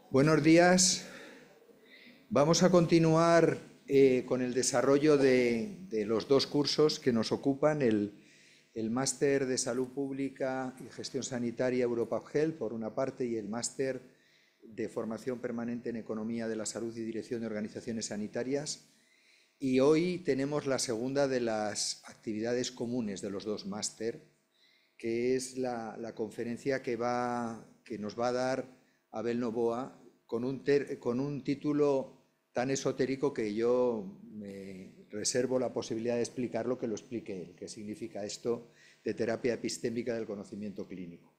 Buenos días. Vamos a continuar con el desarrollo de los dos cursos que nos ocupan, el Máster de Salud Pública y Gestión Sanitaria Europa Health, por una parte, y el Máster de Formación Permanente en Economía de la Salud y Dirección de Organizaciones Sanitarias. Y hoy tenemos la segunda de las actividades comunes de los dos máster, que es la conferencia que nos va a dar Abel Novoa, con un título tan esotérico que yo me reservo la posibilidad de explicarlo, que lo explique él, qué significa esto de terapia epistémica del conocimiento clínico.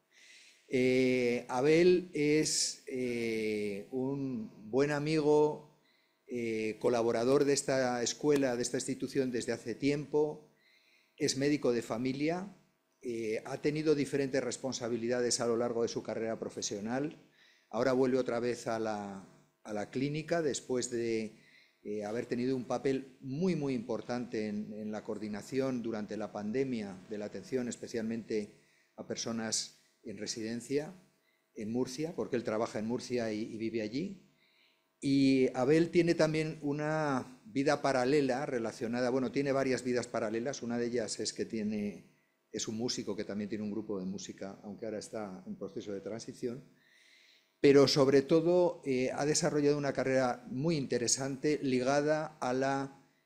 Abel es un buen amigo, colaborador de esta escuela, de esta institución desde hace tiempo, es médico de familia, ha tenido diferentes responsabilidades a lo largo de su carrera profesional. Ahora vuelve otra vez a la clínica después de haber tenido un papel muy importante en la coordinación durante la pandemia de la atención especialmente a personas en residencia en Murcia, porque él trabaja en Murcia y vive allí. Y Abel tiene también una vida paralela relacionada, bueno, tiene varias vidas paralelas. Una de ellas es que es un músico que también tiene un grupo de música, aunque ahora está en proceso de transición. Pero sobre todo ha desarrollado una carrera muy interesante ligada al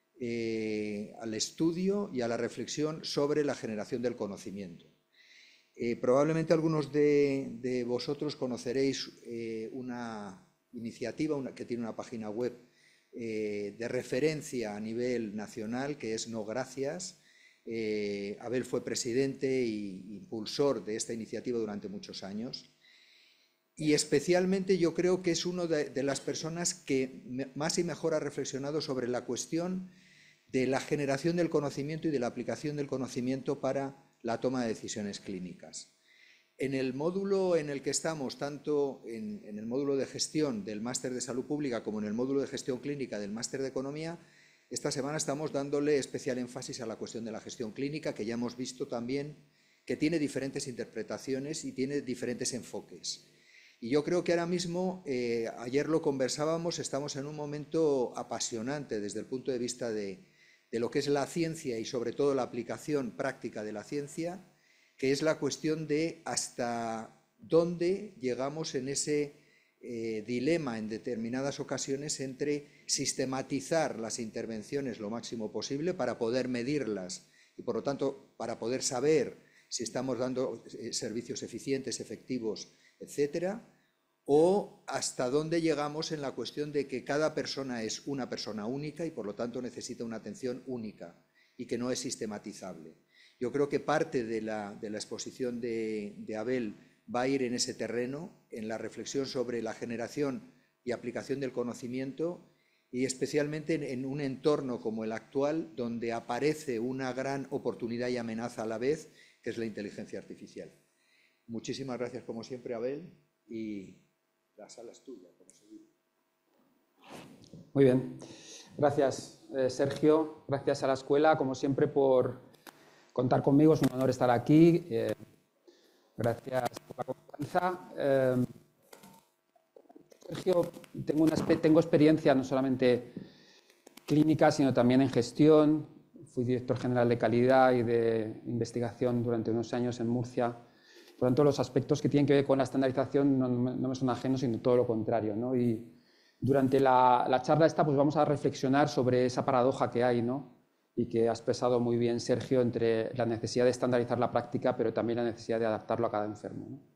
estudio y a la reflexión sobre la generación del conocimiento. Probablemente algunos de vosotros conoceréis una iniciativa que tiene una página web de referencia a nivel nacional, que es No Gracias. Abel fue presidente e impulsor de esta iniciativa durante muchos años. Y especialmente yo creo que es una de las personas que más y mejor ha reflexionado sobre la cuestión de la generación del conocimiento y de la aplicación del conocimiento para la toma de decisiones clínicas. En el módulo en el que estamos, tanto en el módulo de gestión del Máster de Salud Pública como en el módulo de gestión clínica del Máster de Economía, esta semana estamos dándole especial énfasis a la cuestión de la gestión clínica, que ya hemos visto también que tiene diferentes interpretaciones y tiene diferentes enfoques. Y yo creo que ahora mismo, ayer lo conversábamos, estamos en un momento apasionante desde el punto de vista de lo que es la ciencia y sobre todo la aplicación práctica de la ciencia, que es la cuestión de hasta dónde llegamos en ese dilema en determinadas ocasiones entre sistematizar las intervenciones lo máximo posible para poder medirlas y por lo tanto para poder saber si estamos dando servicios eficientes, efectivos, etcétera, o hasta dónde llegamos en la cuestión de que cada persona es una persona única y por lo tanto necesita una atención única y que no es sistematizable. Yo creo que parte de la exposición de Abel va a ir en ese terreno, en la reflexión sobre la generación y aplicación del conocimiento y especialmente en un entorno como el actual, donde aparece una gran oportunidad y amenaza a la vez, que es la inteligencia artificial. Muchísimas gracias como siempre, Abel, y la sala es tuya, como se dice. Muy bien. Gracias, Sergio. Gracias a la escuela, como siempre, por contar conmigo. Es un honor estar aquí. Gracias por la confianza. Sergio, tengo experiencia no solamente clínica, sino también en gestión. Fui director general de calidad y de investigación durante unos años en Murcia. Por lo tanto, los aspectos que tienen que ver con la estandarización no me son ajenos, sino todo lo contrario, ¿no? Y durante la charla esta pues vamos a reflexionar sobre esa paradoja que hay, ¿no? Y que ha expresado muy bien Sergio, entre la necesidad de estandarizar la práctica, pero también la necesidad de adaptarlo a cada enfermo, ¿no?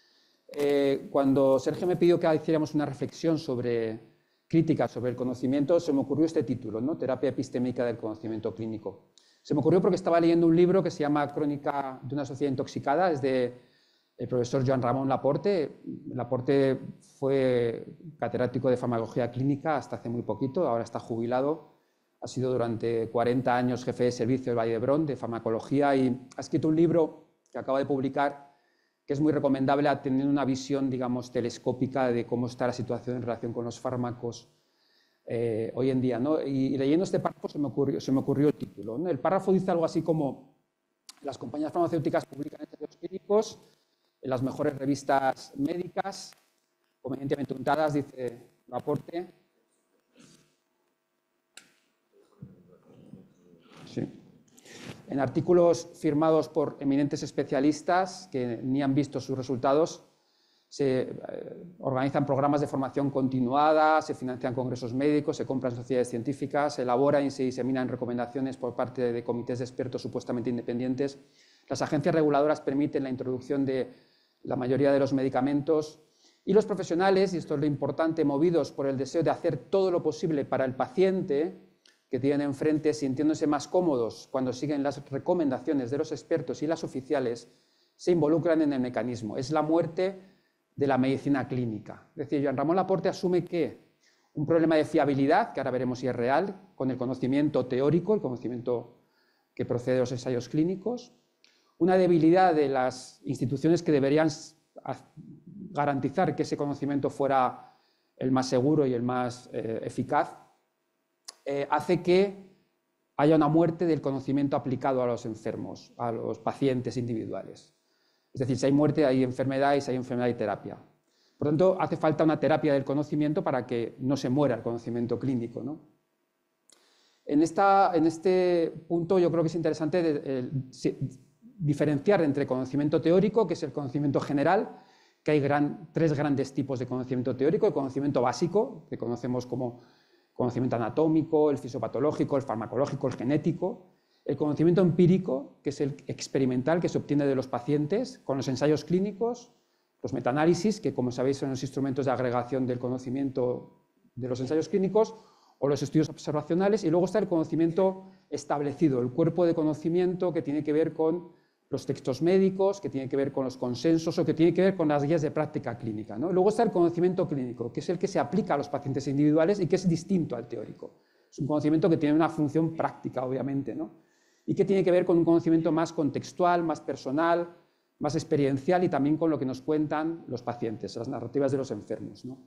Cuando Sergio me pidió que hiciéramos una reflexión crítica sobre el conocimiento, se me ocurrió este título, ¿no? Terapia epistémica del conocimiento clínico. Se me ocurrió porque estaba leyendo un libro que se llama Crónica de una sociedad intoxicada, es de el profesor Joan Ramon Laporte. Laporte fue catedrático de farmacología clínica hasta hace muy poquito, ahora está jubilado. Ha sido durante 40 años jefe de servicio del Vall d'Hebron de farmacología y ha escrito un libro que acaba de publicar que es muy recomendable, teniendo una visión, digamos, telescópica de cómo está la situación en relación con los fármacos hoy en día, ¿no? Y leyendo este párrafo se me ocurrió el título, ¿no? El párrafo dice algo así como: las compañías farmacéuticas publican ensayos clínicos en las mejores revistas médicas, convenientemente untadas, dice Laporte. Sí. En artículos firmados por eminentes especialistas que ni han visto sus resultados, se organizan programas de formación continuada, se financian congresos médicos, se compran sociedades científicas, se elaboran y se diseminan recomendaciones por parte de comités de expertos supuestamente independientes. Las agencias reguladoras permiten la introducción de la mayoría de los medicamentos y los profesionales, y esto es lo importante, movidos por el deseo de hacer todo lo posible para el paciente que tienen enfrente, sintiéndose más cómodos cuando siguen las recomendaciones de los expertos y las oficiales, se involucran en el mecanismo. Es la muerte de la medicina clínica. Es decir, Joan Ramon Laporte asume que un problema de fiabilidad, que ahora veremos si es real, con el conocimiento teórico, el conocimiento que procede de los ensayos clínicos, una debilidad de las instituciones que deberían garantizar que ese conocimiento fuera el más seguro y el más eficaz, hace que haya una muerte del conocimiento aplicado a los enfermos, a los pacientes individuales. Es decir, si hay muerte hay enfermedad y si hay enfermedad hay terapia. Por lo tanto, hace falta una terapia del conocimiento para que no se muera el conocimiento clínico, ¿no? En este punto yo creo que es interesante diferenciar entre conocimiento teórico, que es el conocimiento general, que hay tres grandes tipos de conocimiento teórico: el conocimiento básico, que conocemos como conocimiento anatómico, el fisiopatológico, el farmacológico, el genético; el conocimiento empírico, que es el experimental, que se obtiene de los pacientes con los ensayos clínicos, los metaanálisis, que como sabéis son los instrumentos de agregación del conocimiento de los ensayos clínicos, o los estudios observacionales; y luego está el conocimiento establecido, el cuerpo de conocimiento que tiene que ver con los textos médicos, que tiene que ver con los consensos o que tiene que ver con las guías de práctica clínica, ¿no? Luego está el conocimiento clínico, que es el que se aplica a los pacientes individuales y que es distinto al teórico. Es un conocimiento que tiene una función práctica, obviamente, ¿no? Y que tiene que ver con un conocimiento más contextual, más personal, más experiencial y también con lo que nos cuentan los pacientes, las narrativas de los enfermos, ¿no?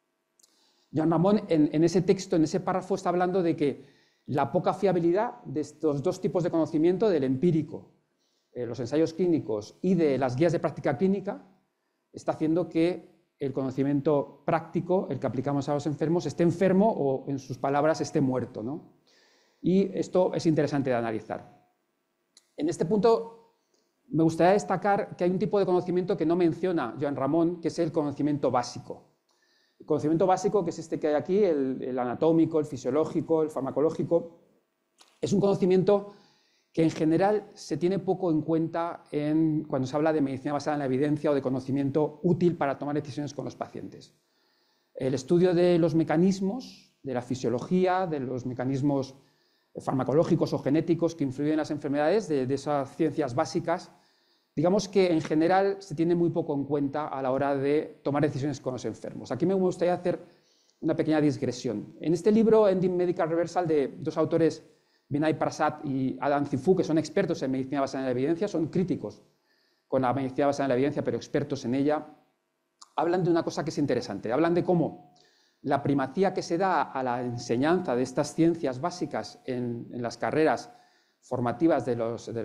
Joan Ramon, en ese texto, en ese párrafo, está hablando de que la poca fiabilidad de estos dos tipos de conocimiento, del empírico, los ensayos clínicos, y de las guías de práctica clínica, está haciendo que el conocimiento práctico, el que aplicamos a los enfermos, esté enfermo o, en sus palabras, esté muerto, ¿no? Y esto es interesante de analizar. En este punto me gustaría destacar que hay un tipo de conocimiento que no menciona Joan Ramon, que es el conocimiento básico. El conocimiento básico, que es este que hay aquí, el anatómico, el fisiológico, el farmacológico, es un conocimiento que en general se tiene poco en cuenta cuando se habla de medicina basada en la evidencia o de conocimiento útil para tomar decisiones con los pacientes. El estudio de los mecanismos, de la fisiología, de los mecanismos farmacológicos o genéticos que influyen en las enfermedades, de esas ciencias básicas, digamos que en general se tiene muy poco en cuenta a la hora de tomar decisiones con los enfermos. Aquí me gustaría hacer una pequeña digresión. En este libro, Ending Medical Reversal, de dos autores, Vinay Prasad y Adam Cifu, que son expertos en medicina basada en la evidencia, son críticos con la medicina basada en la evidencia, pero expertos en ella, hablan de una cosa que es interesante. Hablan de cómo la primacía que se da a la enseñanza de estas ciencias básicas en las carreras formativas de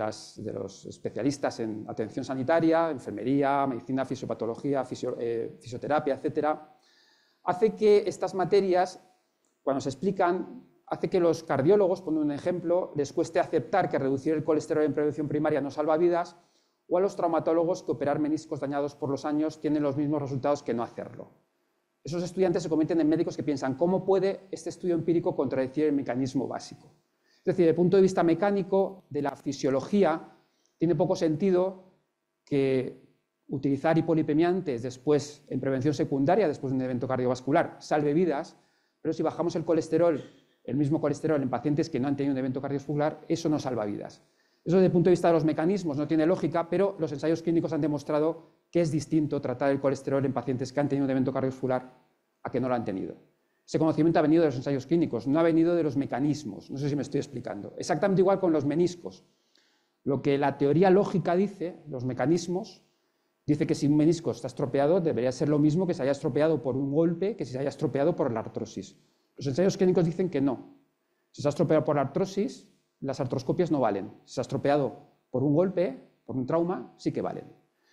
los especialistas en atención sanitaria, enfermería, medicina, fisiopatología, fisioterapia, etcétera, hace que estas materias, cuando se explican, hace que los cardiólogos, poniendo un ejemplo, les cueste aceptar que reducir el colesterol en prevención primaria no salva vidas, o a los traumatólogos que operar meniscos dañados por los años tienen los mismos resultados que no hacerlo. Esos estudiantes se convierten en médicos que piensan, ¿cómo puede este estudio empírico contradecir el mecanismo básico? Es decir, desde el punto de vista mecánico de la fisiología, tiene poco sentido que utilizar hipolipemiantes después en prevención secundaria, después de un evento cardiovascular, salve vidas, pero si bajamos el colesterol, el mismo colesterol en pacientes que no han tenido un evento cardiovascular, eso no salva vidas. Eso desde el punto de vista de los mecanismos no tiene lógica, pero los ensayos clínicos han demostrado que es distinto tratar el colesterol en pacientes que han tenido un evento cardiovascular a que no lo han tenido. Ese conocimiento ha venido de los ensayos clínicos, no ha venido de los mecanismos. No sé si me estoy explicando. Exactamente igual con los meniscos. Lo que la teoría lógica dice, los mecanismos, dice que si un menisco está estropeado, debería ser lo mismo que se haya estropeado por un golpe que si se haya estropeado por la artrosis. Los ensayos clínicos dicen que no. Si se ha estropeado por la artrosis, las artroscopias no valen. Si se ha estropeado por un golpe, por un trauma, sí que valen.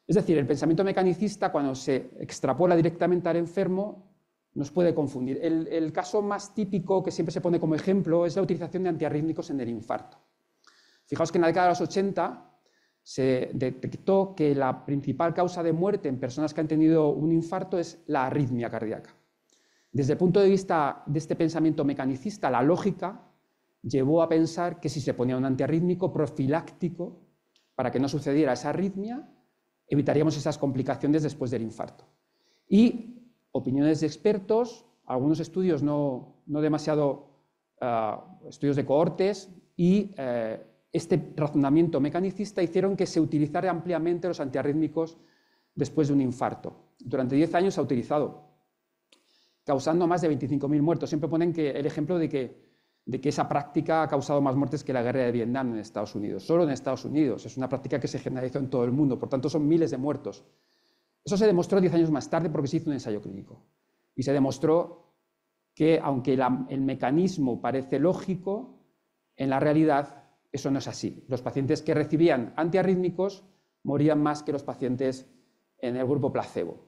Es decir, el pensamiento mecanicista, cuando se extrapola directamente al enfermo, nos puede confundir. El caso más típico que siempre se pone como ejemplo es la utilización de antiarrítmicos en el infarto. Fijaos que en la década de los 80 se detectó que la principal causa de muerte en personas que han tenido un infarto es la arritmia cardíaca. Desde el punto de vista de este pensamiento mecanicista, la lógica llevó a pensar que si se ponía un antiarrítmico profiláctico para que no sucediera esa arritmia, evitaríamos esas complicaciones después del infarto. Y opiniones de expertos, algunos estudios no demasiado estudios de cohortes y este razonamiento mecanicista hicieron que se utilizara ampliamente los antiarrítmicos después de un infarto. Durante 10 años se ha utilizado, causando más de 25.000 muertos. Siempre ponen el ejemplo de que esa práctica ha causado más muertes que la guerra de Vietnam en Estados Unidos. Solo en Estados Unidos. Es una práctica que se generalizó en todo el mundo. Por tanto, son miles de muertos. Eso se demostró 10 años más tarde porque se hizo un ensayo clínico. Y se demostró que, aunque el mecanismo parece lógico, en la realidad eso no es así. Los pacientes que recibían antiarrítmicos morían más que los pacientes en el grupo placebo.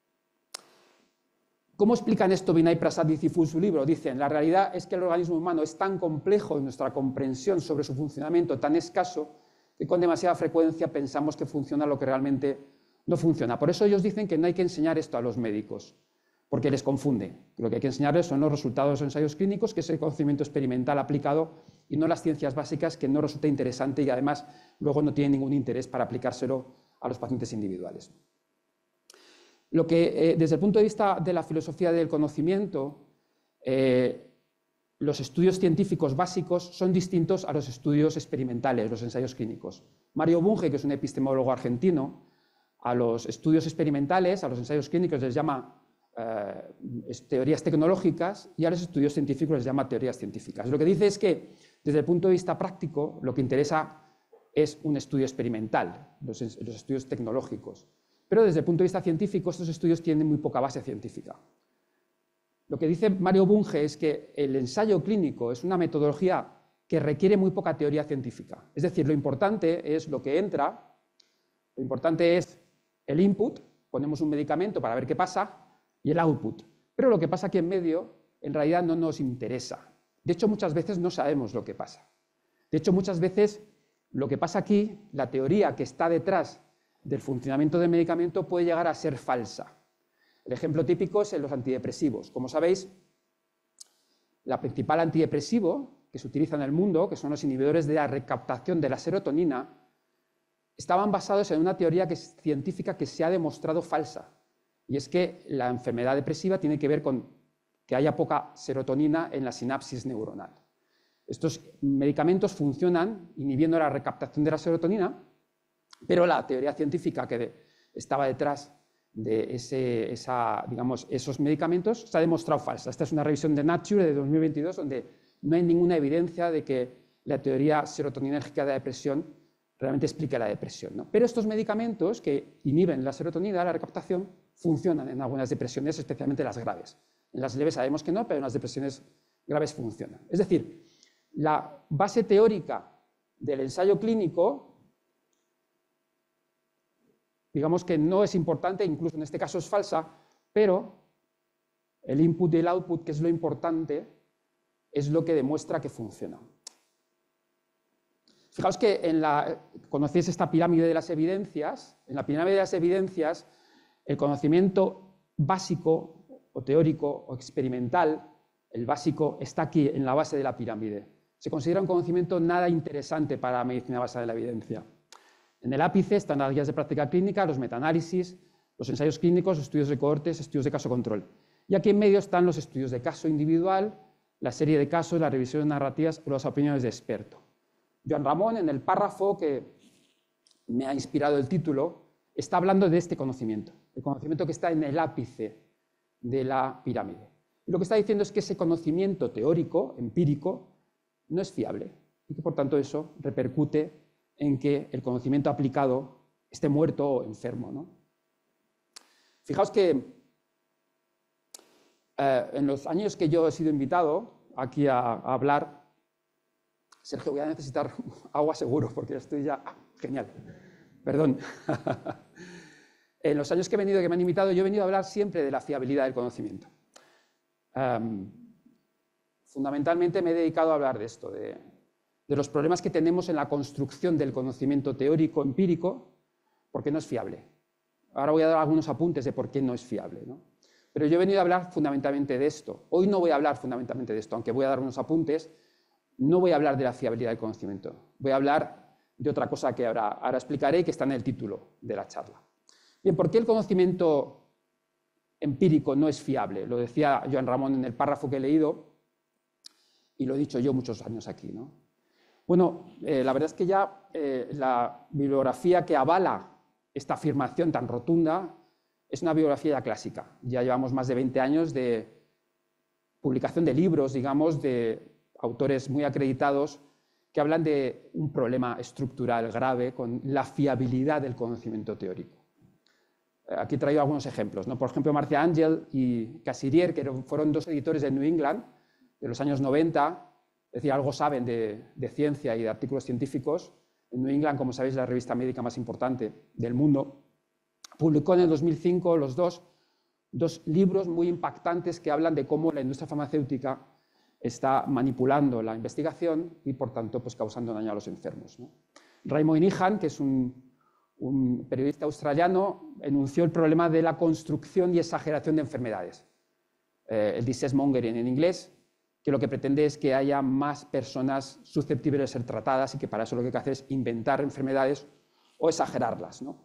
¿Cómo explican esto Vinay Prasad y Cifu en su libro? Dicen, la realidad es que el organismo humano es tan complejo en nuestra comprensión sobre su funcionamiento, tan escaso, que con demasiada frecuencia pensamos que funciona lo que realmente no funciona. Por eso ellos dicen que no hay que enseñar esto a los médicos, porque les confunde. Lo que hay que enseñarles son los resultados de los ensayos clínicos, que es el conocimiento experimental aplicado, y no las ciencias básicas, que no resulta interesante y además luego no tiene ningún interés para aplicárselo a los pacientes individuales. Lo que, desde el punto de vista de la filosofía del conocimiento, los estudios científicos básicos son distintos a los estudios experimentales, los ensayos clínicos. Mario Bunge, que es un epistemólogo argentino, a los estudios experimentales, a los ensayos clínicos les llama teorías tecnológicas y a los estudios científicos les llama teorías científicas. Lo que dice es que, desde el punto de vista práctico, lo que interesa es un estudio experimental, los estudios tecnológicos. Pero desde el punto de vista científico, estos estudios tienen muy poca base científica. Lo que dice Mario Bunge es que el ensayo clínico es una metodología que requiere muy poca teoría científica. Es decir, lo importante es lo que entra, lo importante es el input, ponemos un medicamento para ver qué pasa, y el output. Pero lo que pasa aquí en medio, en realidad no nos interesa. De hecho, muchas veces no sabemos lo que pasa. De hecho, muchas veces lo que pasa aquí, la teoría que está detrás del funcionamiento del medicamento puede llegar a ser falsa. El ejemplo típico es en los antidepresivos. Como sabéis, la principal antidepresivo que se utiliza en el mundo, que son los inhibidores de la recaptación de la serotonina, estaban basados en una teoría científica que se ha demostrado falsa. Y es que la enfermedad depresiva tiene que ver con que haya poca serotonina en la sinapsis neuronal. Estos medicamentos funcionan inhibiendo la recaptación de la serotonina, pero la teoría científica que estaba detrás de esos medicamentos se ha demostrado falsa. Esta es una revisión de Nature de 2022 donde no hay ninguna evidencia de que la teoría serotoninérgica de la depresión realmente explique la depresión, ¿no? Pero estos medicamentos que inhiben la serotonina, la recaptación, funcionan en algunas depresiones, especialmente las graves. En las leves sabemos que no, pero en las depresiones graves funcionan. Es decir, la base teórica del ensayo clínico, digamos que no es importante, incluso en este caso es falsa, pero el input y el output, que es lo importante, es lo que demuestra que funciona. Fijaos que conocéis esta pirámide de las evidencias. En la pirámide de las evidencias, el conocimiento básico o teórico o experimental, el básico está aquí en la base de la pirámide. Se considera un conocimiento nada interesante para la medicina basada en la evidencia. En el ápice están las guías de práctica clínica, los metaanálisis, los ensayos clínicos, estudios de cohortes, estudios de caso control. Y aquí en medio están los estudios de caso individual, la serie de casos, las revisiones narrativas o las opiniones de experto. Joan Ramón, en el párrafo que me ha inspirado el título, está hablando de este conocimiento, el conocimiento que está en el ápice de la pirámide. Y lo que está diciendo es que ese conocimiento teórico, empírico, no es fiable y que por tanto eso repercute en que el conocimiento aplicado esté muerto o enfermo, ¿no? Fijaos que en los años que yo he sido invitado aquí a hablar, Sergio, voy a necesitar agua seguro porque estoy ya... genial, perdón. en los años que me han invitado, yo he venido a hablar siempre de la fiabilidad del conocimiento. Fundamentalmente me he dedicado a hablar de esto, de los problemas que tenemos en la construcción del conocimiento teórico empírico, porque no es fiable. Ahora voy a dar algunos apuntes de por qué no es fiable, ¿no? Pero yo he venido a hablar fundamentalmente de esto. Hoy no voy a hablar fundamentalmente de esto, aunque voy a dar unos apuntes. No voy a hablar de la fiabilidad del conocimiento. Voy a hablar de otra cosa que ahora explicaré y que está en el título de la charla. Bien, ¿por qué el conocimiento empírico no es fiable? Lo decía Joan Ramón en el párrafo que he leído y lo he dicho yo muchos años aquí, ¿no? Bueno, la verdad es que ya la bibliografía que avala esta afirmación tan rotunda es una bibliografía ya clásica. Ya llevamos más de 20 años de publicación de libros, digamos, de autores muy acreditados que hablan de un problema estructural grave con la fiabilidad del conocimiento teórico. Aquí he traído algunos ejemplos, ¿no? Por ejemplo, Marcia Angel y Cassirer, que fueron dos editores de New England de los años 90, es decir, algo saben de ciencia y de artículos científicos. En New England, como sabéis, la revista médica más importante del mundo, publicó en el 2005 los dos libros muy impactantes que hablan de cómo la industria farmacéutica está manipulando la investigación y, por tanto, pues, causando daño a los enfermos, ¿no? Ray Moynihan, que es un periodista australiano, enunció el problema de la construcción y exageración de enfermedades, el disease mongering en inglés, que lo que pretende es que haya más personas susceptibles de ser tratadas y que para eso lo que hay que hacer es inventar enfermedades o exagerarlas, ¿no?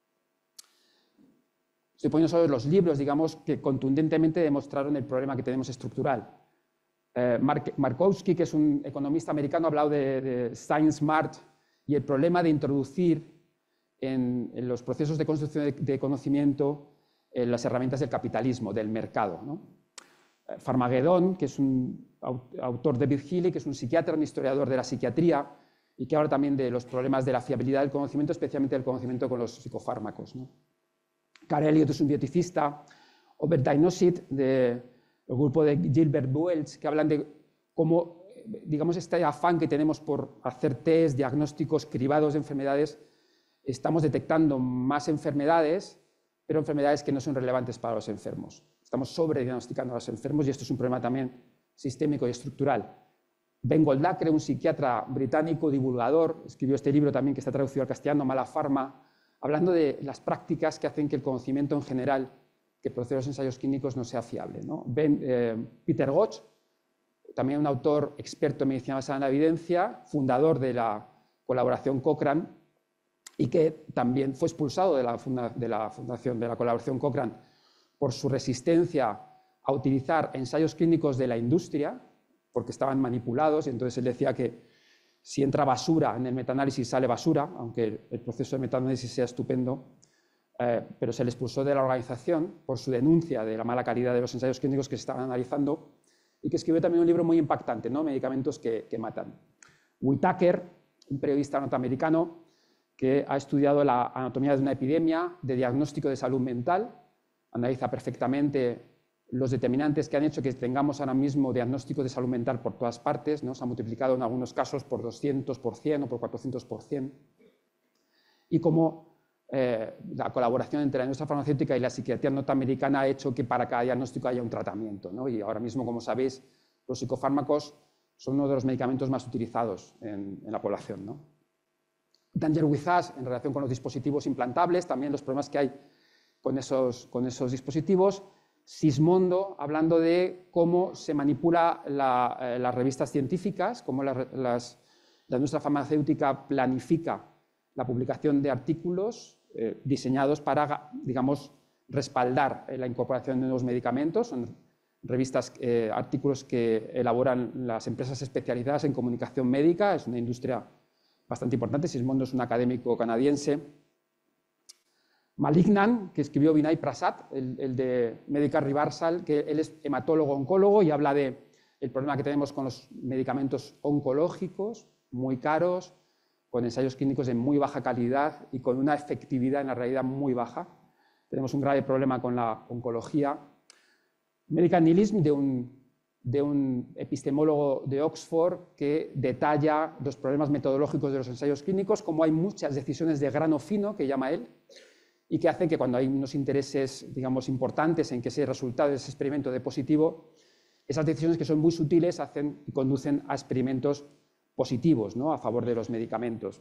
Estoy poniendo solo los libros, digamos, que contundentemente demostraron el problema que tenemos estructural. Markowski, que es un economista americano, ha hablado de Science Smart y el problema de introducir en los procesos de construcción de conocimiento las herramientas del capitalismo, del mercado, ¿no? Farmageddon, que es un autor, David Healy, que es un psiquiatra, un historiador de la psiquiatría y que habla también de los problemas de la fiabilidad del conocimiento, especialmente del conocimiento con los psicofármacos, ¿no? Carl Elliott es un bioticista, Overdiagnosid, del grupo de Gilbert Welch, que hablan de cómo, digamos, este afán que tenemos por hacer test, diagnósticos cribados de enfermedades, estamos detectando más enfermedades, pero enfermedades que no son relevantes para los enfermos. Estamos sobrediagnosticando a los enfermos y esto es un problema también sistémico y estructural. Ben Goldacre, un psiquiatra británico, divulgador, escribió este libro también que está traducido al castellano, Mala Pharma, hablando de las prácticas que hacen que el conocimiento en general que procede de los ensayos clínicos no sea fiable, ¿no? Peter Gotch, también un autor experto en medicina basada en la evidencia, fundador de la colaboración Cochrane y que también fue expulsado de la fundación de la colaboración Cochrane por su resistencia a utilizar ensayos clínicos de la industria porque estaban manipulados y entonces él decía que si entra basura en el metaanálisis sale basura, aunque el proceso de metaanálisis sea estupendo, pero se le expulsó de la organización por su denuncia de la mala calidad de los ensayos clínicos que se estaban analizando y que escribió también un libro muy impactante, ¿no? Medicamentos que matan. Whitaker, un periodista norteamericano que ha estudiado la anatomía de una epidemia de diagnóstico de salud mental, analiza perfectamente los determinantes que han hecho que tengamos ahora mismo diagnósticos de salud mental por todas partes, ¿no? Se ha multiplicado en algunos casos por 200% o por 400%. Y cómo la colaboración entre la industria farmacéutica y la psiquiatría norteamericana ha hecho que para cada diagnóstico haya un tratamiento, ¿no? Y ahora mismo, como sabéis, los psicofármacos son uno de los medicamentos más utilizados en la población, ¿no? Danger with Us, en relación con los dispositivos implantables, también los problemas que hay con esos dispositivos. Sismondo, hablando de cómo se manipula las revistas científicas, cómo la industria farmacéutica planifica la publicación de artículos diseñados para, digamos, respaldar la incorporación de nuevos medicamentos. Son revistas, artículos que elaboran las empresas especializadas en comunicación médica. Es una industria bastante importante. Sismondo es un académico canadiense. Malignan, que escribió Vinay Prasad, el de Medical Reversal, que él es hematólogo-oncólogo y habla del problema que tenemos con los medicamentos oncológicos, muy caros, con ensayos clínicos de muy baja calidad y con una efectividad en la realidad muy baja. Tenemos un grave problema con la oncología. Medical Nihilism, de un epistemólogo de Oxford que detalla los problemas metodológicos de los ensayos clínicos, como hay muchas decisiones de grano fino, que llama él, y que hace que cuando hay unos intereses, digamos, importantes en que ese resultado de ese experimento dé positivo, esas decisiones que son muy sutiles hacen y conducen a experimentos positivos, ¿no?, a favor de los medicamentos.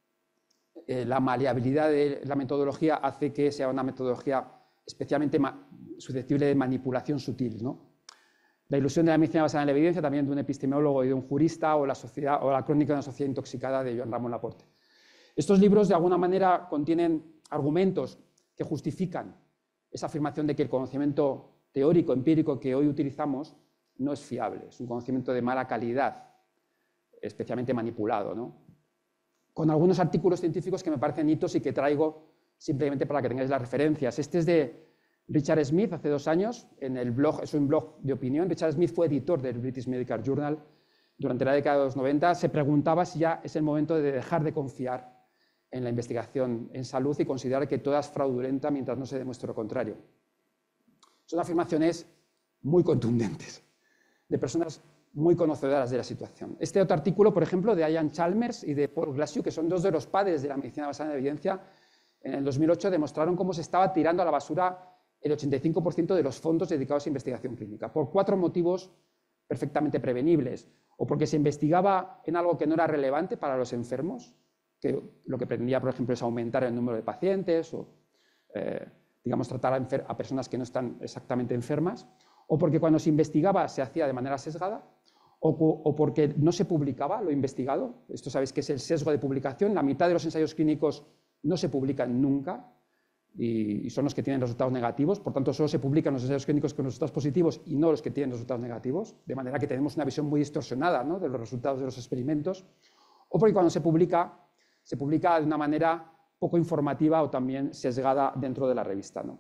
La maleabilidad de la metodología hace que sea una metodología especialmente susceptible de manipulación sutil, ¿no? La ilusión de la medicina basada en la evidencia, también de un epistemólogo y de un jurista, o la crónica de una sociedad intoxicada, de Joan Ramon Laporte. Estos libros, de alguna manera, contienen argumentos que justifican esa afirmación de que el conocimiento teórico, empírico que hoy utilizamos no es fiable, es un conocimiento de mala calidad, especialmente manipulado, ¿no? Con algunos artículos científicos que me parecen hitos y que traigo simplemente para que tengáis las referencias. Este es de Richard Smith, hace 2 años, en el blog, es un blog de opinión. Richard Smith fue editor del British Medical Journal durante la década de los 90. Se preguntaba si ya es el momento de dejar de confiar en la investigación en salud y considerar que toda es fraudulenta mientras no se demuestre lo contrario. Son afirmaciones muy contundentes, de personas muy conocedoras de la situación. Este otro artículo, por ejemplo, de Ian Chalmers y de Paul Glasziou, que son 2 de los padres de la medicina basada en evidencia, en el 2008 demostraron cómo se estaba tirando a la basura el 85% de los fondos dedicados a investigación clínica, por 4 motivos perfectamente prevenibles. O porque se investigaba en algo que no era relevante para los enfermos, que lo que pretendía, por ejemplo, es aumentar el número de pacientes o, digamos, tratar a personas que no están exactamente enfermas, o porque cuando se investigaba se hacía de manera sesgada, o porque no se publicaba lo investigado. Esto sabéis que es el sesgo de publicación. La mitad de los ensayos clínicos no se publican nunca y son los que tienen resultados negativos. Por tanto, solo se publican los ensayos clínicos con resultados positivos y no los que tienen resultados negativos, de manera que tenemos una visión muy distorsionada, ¿no?, de los resultados de los experimentos. O porque cuando se publica de una manera poco informativa o también sesgada dentro de la revista, ¿no?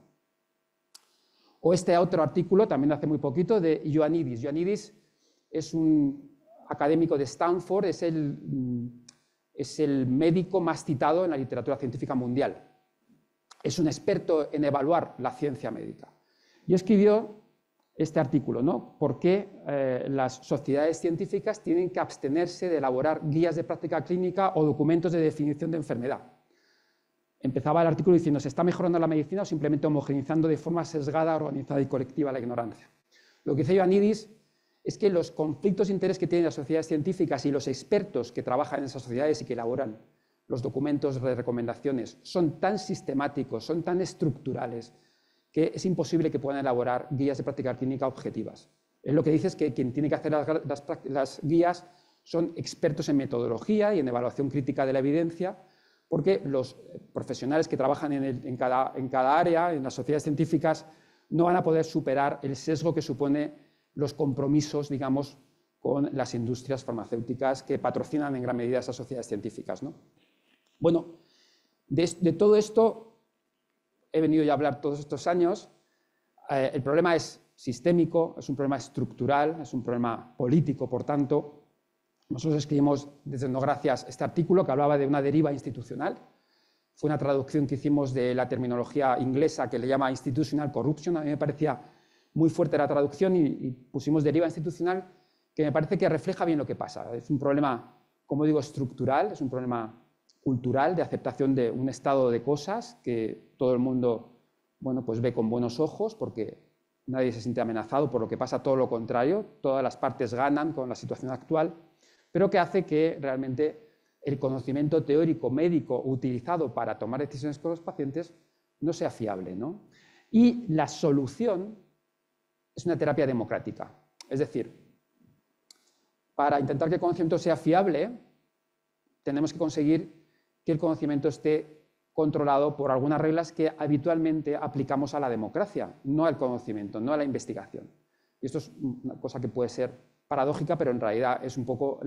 O este otro artículo, también hace muy poquito, de Ioannidis. Ioannidis es un académico de Stanford, es el médico más citado en la literatura científica mundial. Es un experto en evaluar la ciencia médica. Y escribió este artículo, ¿no?, ¿por qué las sociedades científicas tienen que abstenerse de elaborar guías de práctica clínica o documentos de definición de enfermedad? Empezaba el artículo diciendo, ¿se está mejorando la medicina o simplemente homogeneizando de forma sesgada, organizada y colectiva la ignorancia? Lo que dice Ioannidis es que los conflictos de interés que tienen las sociedades científicas y los expertos que trabajan en esas sociedades y que elaboran los documentos de recomendaciones son tan sistemáticos, son tan estructurales, que es imposible que puedan elaborar guías de práctica clínica objetivas. Él lo que dice es que quien tiene que hacer las guías son expertos en metodología y en evaluación crítica de la evidencia, porque los profesionales que trabajan en cada área, en las sociedades científicas, no van a poder superar el sesgo que supone los compromisos, digamos, con las industrias farmacéuticas que patrocinan en gran medida esas sociedades científicas, ¿no? Bueno, de todo esto he venido ya a hablar todos estos años. El problema es sistémico, es un problema estructural, es un problema político, por tanto. Nosotros escribimos desde Etnogracias este artículo que hablaba de una deriva institucional. Fue una traducción que hicimos de la terminología inglesa que le llama institutional corruption. A mí me parecía muy fuerte la traducción y pusimos deriva institucional, que me parece que refleja bien lo que pasa. Es un problema, como digo, estructural, es un problema cultural de aceptación de un estado de cosas que todo el mundo, bueno, pues ve con buenos ojos porque nadie se siente amenazado por lo que pasa, todo lo contrario, todas las partes ganan con la situación actual, pero que hace que realmente el conocimiento teórico médico utilizado para tomar decisiones con los pacientes no sea fiable, ¿no? Y la solución es una terapia democrática. Es decir, para intentar que el conocimiento sea fiable, tenemos que conseguir que el conocimiento esté controlado por algunas reglas que habitualmente aplicamos a la democracia, no al conocimiento, no a la investigación. Y esto es una cosa que puede ser paradójica, pero en realidad es un poco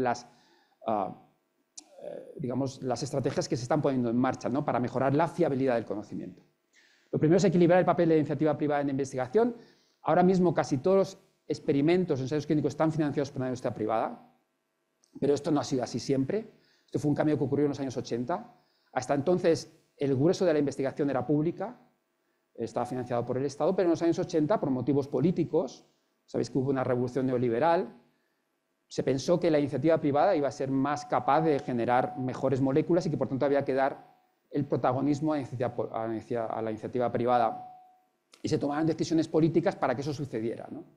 digamos, las estrategias que se están poniendo en marcha, ¿no?, para mejorar la fiabilidad del conocimiento. Lo primero es equilibrar el papel de la iniciativa privada en la investigación. Ahora mismo casi todos los experimentos, ensayos clínicos están financiados por una industria privada, pero esto no ha sido así siempre. Esto fue un cambio que ocurrió en los años 80. Hasta entonces el grueso de la investigación era pública, estaba financiado por el Estado, pero en los años 80, por motivos políticos, sabéis que hubo una revolución neoliberal, se pensó que la iniciativa privada iba a ser más capaz de generar mejores moléculas y que por tanto había que dar el protagonismo a la iniciativa privada y se tomaran decisiones políticas para que eso sucediera, ¿no?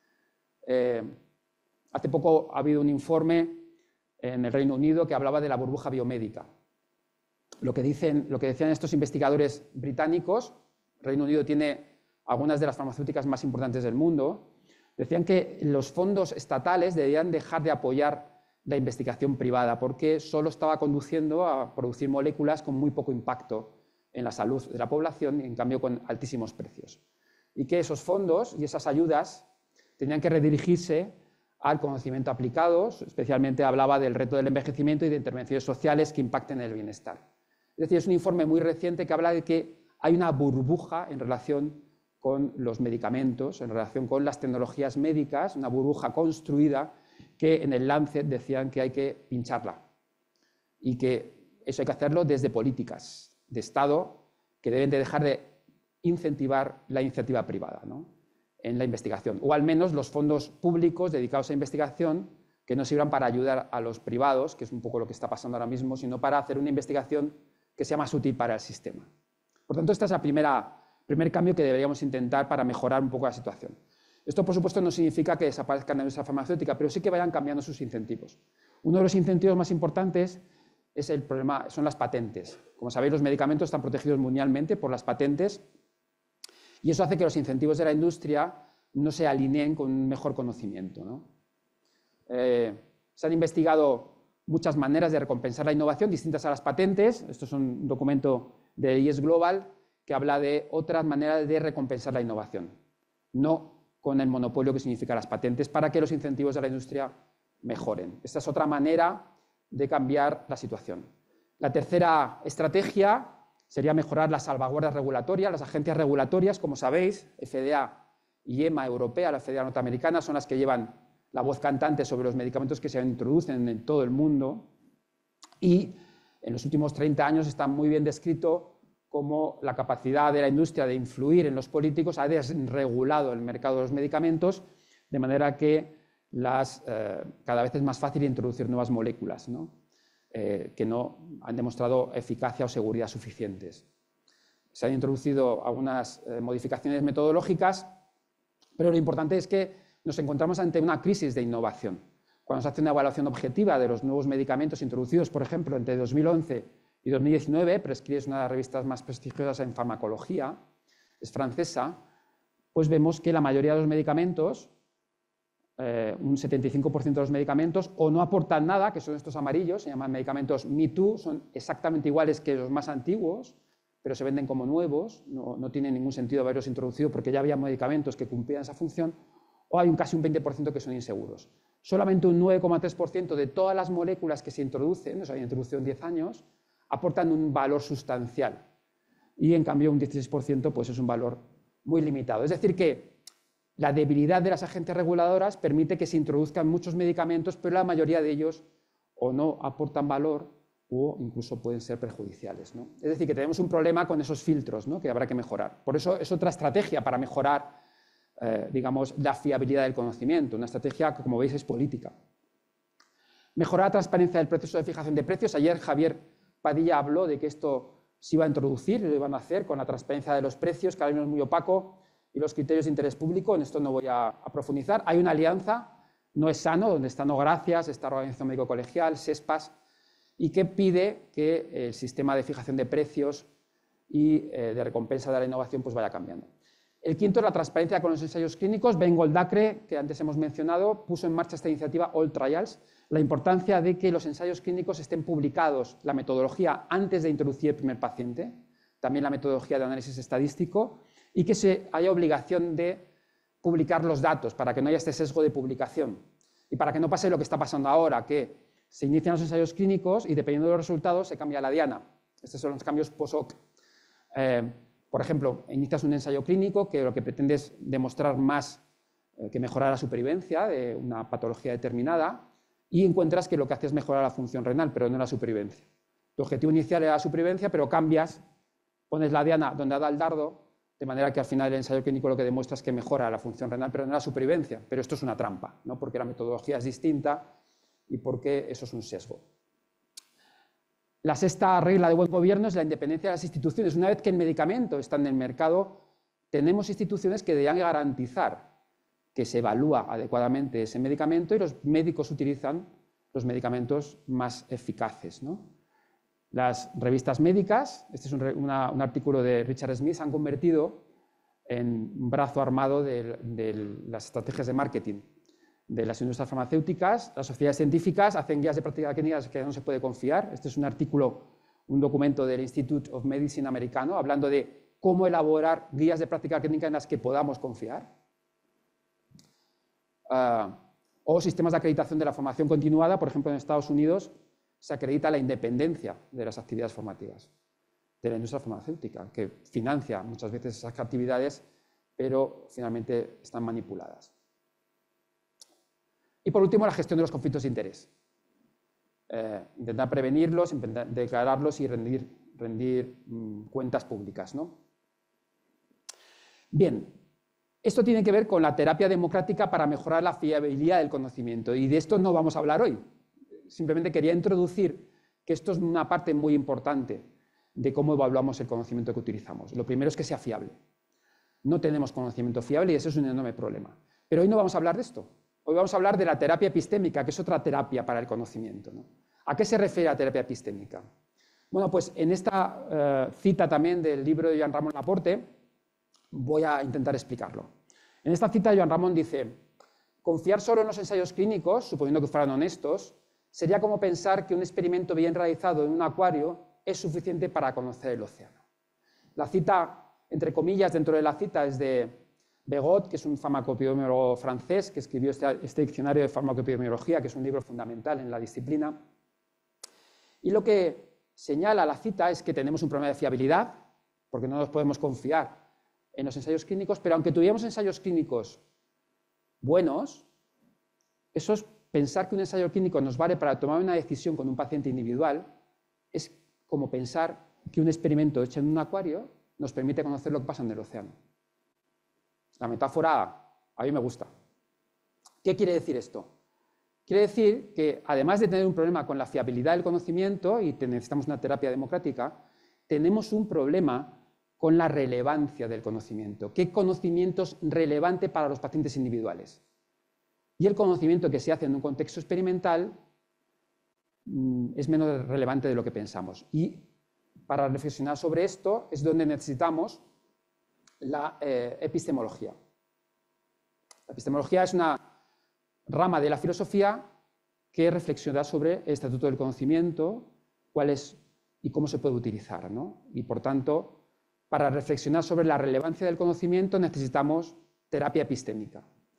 Hace poco ha habido un informe en el Reino Unido que hablaba de la burbuja biomédica. Lo que decían estos investigadores británicos, el Reino Unido tiene algunas de las farmacéuticas más importantes del mundo, decían que los fondos estatales debían dejar de apoyar la investigación privada porque solo estaba conduciendo a producir moléculas con muy poco impacto en la salud de la población y en cambio con altísimos precios. Y que esos fondos y esas ayudas tenían que redirigirse al conocimiento aplicado, especialmente hablaba del reto del envejecimiento y de intervenciones sociales que impacten en el bienestar. Es decir, es un informe muy reciente que habla de que hay una burbuja en relación con los medicamentos, en relación con las tecnologías médicas, una burbuja construida que en el Lancet decían que hay que pincharla y que eso hay que hacerlo desde políticas de Estado que deben de dejar de incentivar la iniciativa privada, ¿no?, en la investigación, o al menos los fondos públicos dedicados a investigación que no sirvan para ayudar a los privados, que es un poco lo que está pasando ahora mismo, sino para hacer una investigación que sea más útil para el sistema. Por tanto, este es el primer cambio que deberíamos intentar para mejorar un poco la situación. Esto, por supuesto, no significa que desaparezca la industria farmacéutica, pero sí que vayan cambiando sus incentivos. Uno de los incentivos más importantes son las patentes. Como sabéis, los medicamentos están protegidos mundialmente por las patentes y eso hace que los incentivos de la industria no se alineen con un mejor conocimiento, ¿no? Se han investigado muchas maneras de recompensar la innovación distintas a las patentes. Esto es un documento de IS Global que habla de otras maneras de recompensar la innovación, no con el monopolio que significa las patentes, para que los incentivos de la industria mejoren. Esta es otra manera de cambiar la situación. La tercera estrategia sería mejorar las salvaguardas regulatorias. Las agencias regulatorias, como sabéis, FDA y EMA europea, la FDA norteamericana, son las que llevan la voz cantante sobre los medicamentos que se introducen en todo el mundo y en los últimos 30 años está muy bien descrito cómo la capacidad de la industria de influir en los políticos ha desregulado el mercado de los medicamentos de manera que cada vez es más fácil introducir nuevas moléculas, ¿no?, que no han demostrado eficacia o seguridad suficientes. Se han introducido algunas modificaciones metodológicas, pero lo importante es que nos encontramos ante una crisis de innovación. Cuando se hace una evaluación objetiva de los nuevos medicamentos introducidos, por ejemplo, entre 2011 y 2019, Prescription es una de las revistas más prestigiosas en farmacología, es francesa, pues vemos que la mayoría de los medicamentos, un 75% de los medicamentos, o no aportan nada, que son estos amarillos, se llaman medicamentos Me Too, son exactamente iguales que los más antiguos, pero se venden como nuevos, no tiene ningún sentido haberlos introducido porque ya había medicamentos que cumplían esa función, o hay casi un 20% que son inseguros. Solamente un 9,3% de todas las moléculas que se introducen, o sea, introducido en 10 años, aportan un valor sustancial. Y en cambio un 16% pues es un valor muy limitado. Es decir que la debilidad de las agencias reguladoras permite que se introduzcan muchos medicamentos, pero la mayoría de ellos o no aportan valor o incluso pueden ser perjudiciales, ¿no? Es decir, que tenemos un problema con esos filtros, ¿no?, que habrá que mejorar. Por eso es otra estrategia para mejorar digamos, la fiabilidad del conocimiento, una estrategia que, como veis, es política. Mejorar la transparencia del proceso de fijación de precios. Ayer Javier Padilla habló de que esto se iba a introducir, lo iban a hacer con la transparencia de los precios, que ahora mismo es muy opaco, y los criterios de interés público. En esto no voy a profundizar. Hay una alianza, No es Sano, donde está No Gracias, está Organización Médico Colegial, SESPAS, y que pide que el sistema de fijación de precios y de recompensa de la innovación pues vaya cambiando. El quinto es la transparencia con los ensayos clínicos. Ben Goldacre, que antes hemos mencionado, puso en marcha esta iniciativa All Trials, la importancia de que los ensayos clínicos estén publicados, la metodología antes de introducir el primer paciente, también la metodología de análisis estadístico, y que haya obligación de publicar los datos para que no haya este sesgo de publicación y para que no pase lo que está pasando ahora, que se inician los ensayos clínicos y dependiendo de los resultados se cambia la diana. Estos son los cambios post-hoc. Por ejemplo, inicias un ensayo clínico que lo que pretende es demostrar más que mejorar la supervivencia de una patología determinada y encuentras que lo que hace es mejorar la función renal, pero no la supervivencia. Tu objetivo inicial era la supervivencia, pero cambias, pones la diana donde da el dardo, de manera que al final el ensayo clínico lo que demuestra es que mejora la función renal, pero no la supervivencia. Pero esto es una trampa, ¿no?, porque la metodología es distinta y porque eso es un sesgo. La sexta regla de buen gobierno es la independencia de las instituciones. Una vez que el medicamento está en el mercado, tenemos instituciones que deberán garantizar que se evalúa adecuadamente ese medicamento y los médicos utilizan los medicamentos más eficaces, ¿no? Las revistas médicas, este es un artículo de Richard Smith, se han convertido en un brazo armado de las estrategias de marketing de las industrias farmacéuticas. Las sociedades científicas hacen guías de práctica clínica que no se puede confiar. Este es un artículo, un documento del Institute of Medicine americano, hablando de cómo elaborar guías de práctica clínica en las que podamos confiar. O sistemas de acreditación de la formación continuada. Por ejemplo, en Estados Unidos se acredita la independencia de las actividades formativas de la industria farmacéutica, que financia muchas veces esas actividades, pero finalmente están manipuladas. Y por último, la gestión de los conflictos de interés. Intentar prevenirlos, intentar declararlos y rendir cuentas públicas, ¿no? Bien, esto tiene que ver con la terapia democrática para mejorar la fiabilidad del conocimiento, y de esto no vamos a hablar hoy. Simplemente quería introducir que esto es una parte muy importante de cómo evaluamos el conocimiento que utilizamos. Lo primero es que sea fiable. No tenemos conocimiento fiable y eso es un enorme problema. Pero hoy no vamos a hablar de esto. Hoy vamos a hablar de la terapia epistémica, que es otra terapia para el conocimiento, ¿no? ¿A qué se refiere la terapia epistémica? Bueno, pues en esta cita también del libro de Joan Ramon Laporte voy a intentar explicarlo. En esta cita Joan Ramon dice: confiar solo en los ensayos clínicos, suponiendo que fueran honestos, sería como pensar que un experimento bien realizado en un acuario es suficiente para conocer el océano. La cita, entre comillas, dentro de la cita es de Begot, que es un farmacoepidemiólogo francés que escribió este diccionario de farmacoepidemiología, que es un libro fundamental en la disciplina. Y lo que señala la cita es que tenemos un problema de fiabilidad, porque no nos podemos confiar en los ensayos clínicos, pero aunque tuviéramos ensayos clínicos buenos, eso es pensar que un ensayo clínico nos vale para tomar una decisión con un paciente individual, es como pensar que un experimento hecho en un acuario nos permite conocer lo que pasa en el océano. La metáfora a mí me gusta. ¿Qué quiere decir esto? Quiere decir que, además de tener un problema con la fiabilidad del conocimiento, y necesitamos una terapia democrática, tenemos un problema con la relevancia del conocimiento. ¿Qué conocimiento es relevante para los pacientes individuales? Y el conocimiento que se hace en un contexto experimental es menos relevante de lo que pensamos. Y para reflexionar sobre esto es donde necesitamos la epistemología. La epistemología es una rama de la filosofía que reflexiona sobre el estatuto del conocimiento, cuál es y cómo se puede utilizar, ¿no? Y por tanto, para reflexionar sobre la relevancia del conocimiento necesitamos terapia epistémica.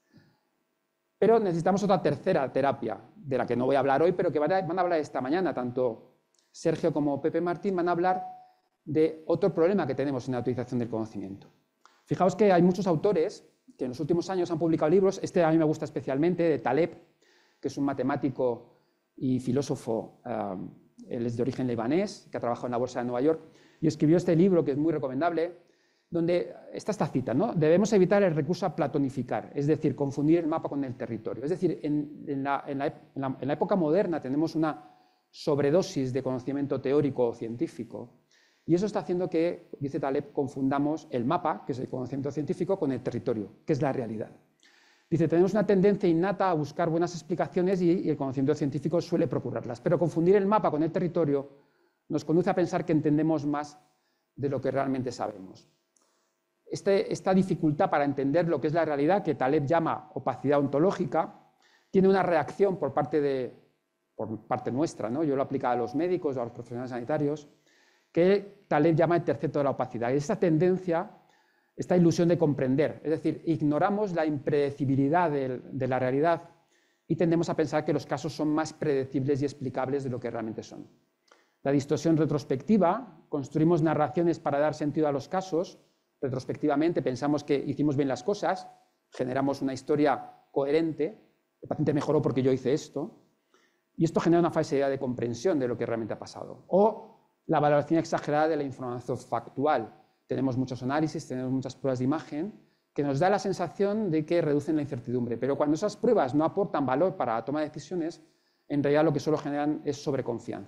Pero necesitamos otra tercera terapia, de la que no voy a hablar hoy, pero que van a hablar esta mañana. Tanto Sergio como Pepe Martín van a hablar de otro problema que tenemos en la utilización del conocimiento. Fijaos que hay muchos autores que en los últimos años han publicado libros. Este a mí me gusta especialmente, de Taleb, que es un matemático y filósofo, él es de origen libanés, que ha trabajado en la Bolsa de Nueva York, y escribió este libro que es muy recomendable, donde está esta cita, ¿no? Debemos evitar el recurso a platonificar, es decir, confundir el mapa con el territorio. Es decir, en la época moderna tenemos una sobredosis de conocimiento teórico o científico, y eso está haciendo que, dice Taleb, confundamos el mapa, que es el conocimiento científico, con el territorio, que es la realidad. Dice, tenemos una tendencia innata a buscar buenas explicaciones y el conocimiento científico suele procurarlas, pero confundir el mapa con el territorio nos conduce a pensar que entendemos más de lo que realmente sabemos. Esta dificultad para entender lo que es la realidad, que Taleb llama opacidad ontológica, tiene una reacción por parte nuestra, ¿no? Yo lo aplico a los médicos o a los profesionales sanitarios, que Taleb llama el terceto de la opacidad. Y esta tendencia, esta ilusión de comprender, es decir, ignoramos la impredecibilidad de la realidad y tendemos a pensar que los casos son más predecibles y explicables de lo que realmente son. La distorsión retrospectiva, construimos narraciones para dar sentido a los casos. Retrospectivamente pensamos que hicimos bien las cosas, generamos una historia coherente, el paciente mejoró porque yo hice esto, y esto genera una falsa idea de comprensión de lo que realmente ha pasado. O la valoración exagerada de la información factual. Tenemos muchos análisis, tenemos muchas pruebas de imagen, que nos da la sensación de que reducen la incertidumbre, pero cuando esas pruebas no aportan valor para la toma de decisiones, en realidad lo que solo generan es sobreconfianza.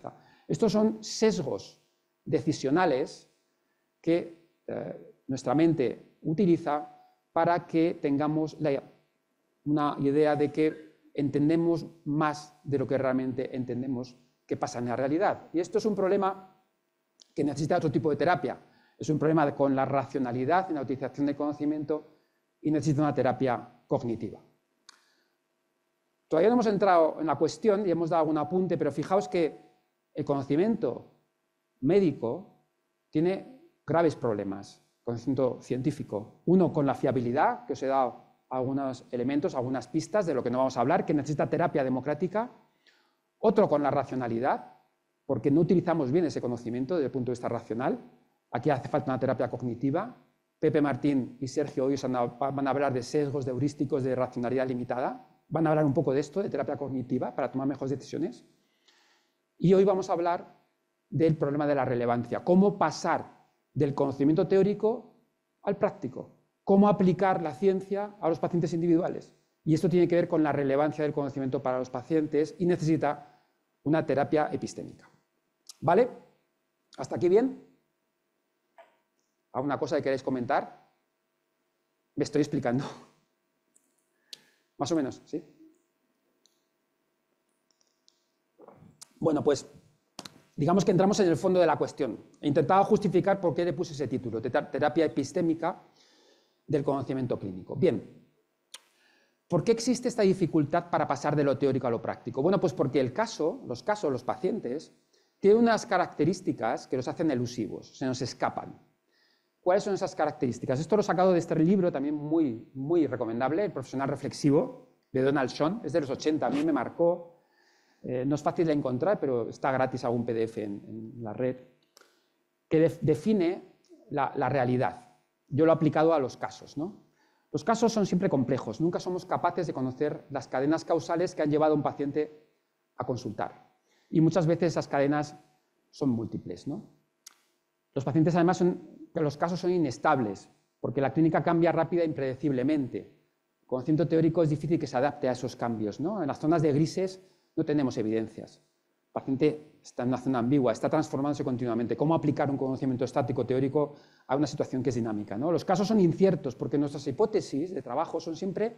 Estos son sesgos decisionales que nuestra mente utiliza para que tengamos una idea de que entendemos más de lo que realmente entendemos que pasa en la realidad. Y esto es un problema que necesita otro tipo de terapia. Es un problema con la racionalidad en la utilización del conocimiento y necesita una terapia cognitiva. Todavía no hemos entrado en la cuestión y hemos dado algún apunte, pero fijaos que el conocimiento médico tiene graves problemas, conocimiento científico. Uno, con la fiabilidad, que os he dado algunos elementos, algunas pistas de lo que no vamos a hablar, que necesita terapia democrática. Otro, con la racionalidad, porque no utilizamos bien ese conocimiento desde el punto de vista racional. Aquí hace falta una terapia cognitiva. Pepe Martín y Sergio hoy van a hablar de sesgos, de heurísticos, de racionalidad limitada. Van a hablar un poco de esto, de terapia cognitiva, para tomar mejores decisiones. Y hoy vamos a hablar del problema de la relevancia. Cómo pasar del conocimiento teórico al práctico. Cómo aplicar la ciencia a los pacientes individuales. Y esto tiene que ver con la relevancia del conocimiento para los pacientes y necesita una terapia epistémica. ¿Vale? ¿Hasta aquí bien? ¿Alguna cosa que queréis comentar? Me estoy explicando. Más o menos, ¿sí? Bueno, pues digamos que entramos en el fondo de la cuestión. He intentado justificar por qué le puse ese título, terapia epistémica del conocimiento clínico. Bien, ¿por qué existe esta dificultad para pasar de lo teórico a lo práctico? Bueno, pues porque los pacientes, tienen unas características que los hacen elusivos, se nos escapan. ¿Cuáles son esas características? Esto lo he sacado de este libro, también muy, muy recomendable, El profesional reflexivo, de Donald Schoen, es de los 80, a mí me marcó. No es fácil de encontrar, pero está gratis algún PDF en la red, que define la realidad. Yo lo he aplicado a los casos, ¿no? Los casos son siempre complejos, nunca somos capaces de conocer las cadenas causales que han llevado a un paciente a consultar. Y muchas veces esas cadenas son múltiples, ¿no? Los pacientes, además, los casos son inestables, porque la clínica cambia rápida e impredeciblemente. El conocimiento teórico es difícil que se adapte a esos cambios, ¿no? En las zonas de grises no tenemos evidencias. El paciente está en una zona ambigua, está transformándose continuamente. ¿Cómo aplicar un conocimiento estático teórico a una situación que es dinámica, ¿no? Los casos son inciertos porque nuestras hipótesis de trabajo son siempre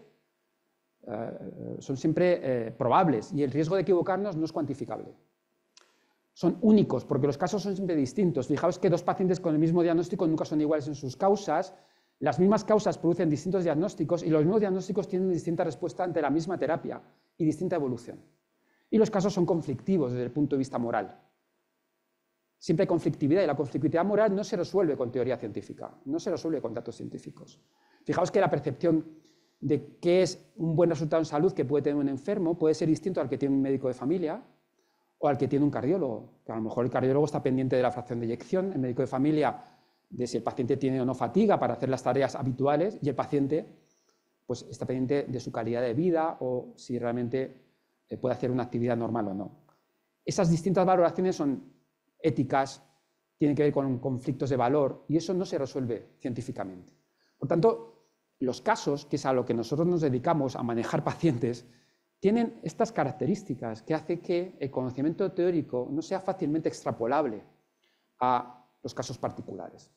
probables y el riesgo de equivocarnos no es cuantificable. Son únicos porque los casos son siempre distintos. Fijaos que dos pacientes con el mismo diagnóstico nunca son iguales en sus causas. Las mismas causas producen distintos diagnósticos y los mismos diagnósticos tienen distinta respuesta ante la misma terapia y distinta evolución. Y los casos son conflictivos desde el punto de vista moral. Siempre hay conflictividad y la conflictividad moral no se resuelve con teoría científica, no se resuelve con datos científicos. Fijaos que la percepción de qué es un buen resultado en salud que puede tener un enfermo puede ser distinto al que tiene un médico de familia o al que tiene un cardiólogo, que a lo mejor el cardiólogo está pendiente de la fracción de eyección, el médico de familia de si el paciente tiene o no fatiga para hacer las tareas habituales y el paciente pues, está pendiente de su calidad de vida o si realmente puede hacer una actividad normal o no. Esas distintas valoraciones son éticas, tienen que ver con conflictos de valor y eso no se resuelve científicamente. Por tanto, los casos, que es a lo que nosotros nos dedicamos a manejar pacientes, tienen estas características que hace que el conocimiento teórico no sea fácilmente extrapolable a los casos particulares.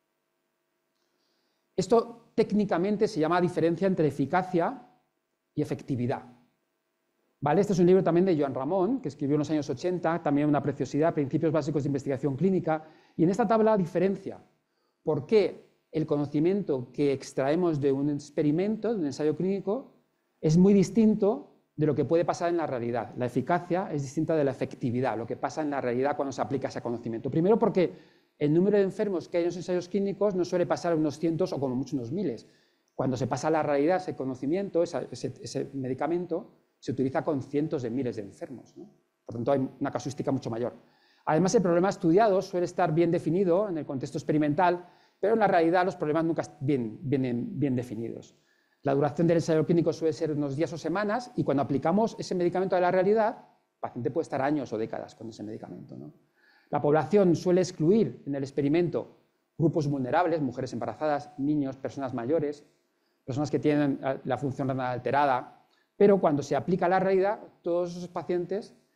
Esto técnicamente se llama diferencia entre eficacia y efectividad. ¿Vale? Este es un libro también de Joan Ramón, que escribió en los años 80, también una preciosidad, Principios básicos de investigación clínica, y en esta tabla diferencia por qué el conocimiento que extraemos de un experimento, de un ensayo clínico, es muy distinto de lo que puede pasar en la realidad. La eficacia es distinta de la efectividad, lo que pasa en la realidad cuando se aplica ese conocimiento. Primero porque el número de enfermos que hay en los ensayos clínicos no suele pasar unos cientos o como mucho unos miles. Cuando se pasa a la realidad ese conocimiento, ese medicamento, se utiliza con cientos de miles de enfermos, ¿no? Por tanto, hay una casuística mucho mayor. Además, el problema estudiado suele estar bien definido en el contexto experimental, pero en la realidad los problemas nunca vienen bien definidos. La duración del ensayo clínico suele ser unos días o semanas y cuando aplicamos ese medicamento a la realidad, el paciente puede estar años o décadas con ese medicamento, ¿no? La población suele excluir en el experimento grupos vulnerables, mujeres embarazadas, niños, personas mayores, personas que tienen la función renal alterada, pero cuando se aplica a la realidad, todos esos pacientes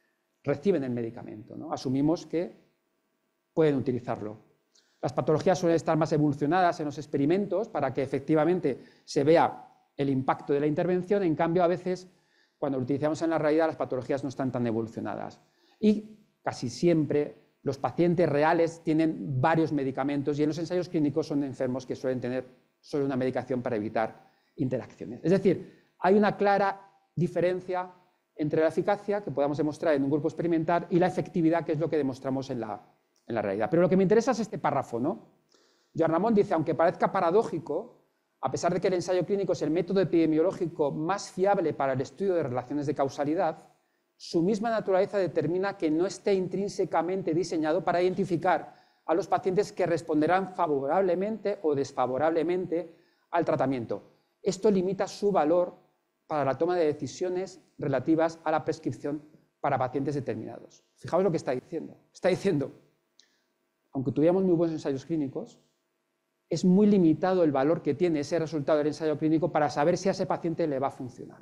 reciben el medicamento, ¿no? Asumimos que pueden utilizarlo. Las patologías suelen estar más evolucionadas en los experimentos para que efectivamente se vea el impacto de la intervención. En cambio, a veces, cuando lo utilizamos en la realidad, las patologías no están tan evolucionadas. Y casi siempre los pacientes reales tienen varios medicamentos y en los ensayos clínicos son enfermos que suelen tener solo una medicación para evitar interacciones. Es decir, hay una clara diferencia entre la eficacia que podamos demostrar en un grupo experimental y la efectividad, que es lo que demostramos en la realidad. Pero lo que me interesa es este párrafo, ¿no? Joan Ramón dice, aunque parezca paradójico, a pesar de que el ensayo clínico es el método epidemiológico más fiable para el estudio de relaciones de causalidad, su misma naturaleza determina que no esté intrínsecamente diseñado para identificar a los pacientes que responderán favorablemente o desfavorablemente al tratamiento. Esto limita su valor para la toma de decisiones relativas a la prescripción para pacientes determinados. Fijaos lo que está diciendo. Está diciendo, aunque tuviéramos muy buenos ensayos clínicos, es muy limitado el valor que tiene ese resultado del ensayo clínico para saber si a ese paciente le va a funcionar.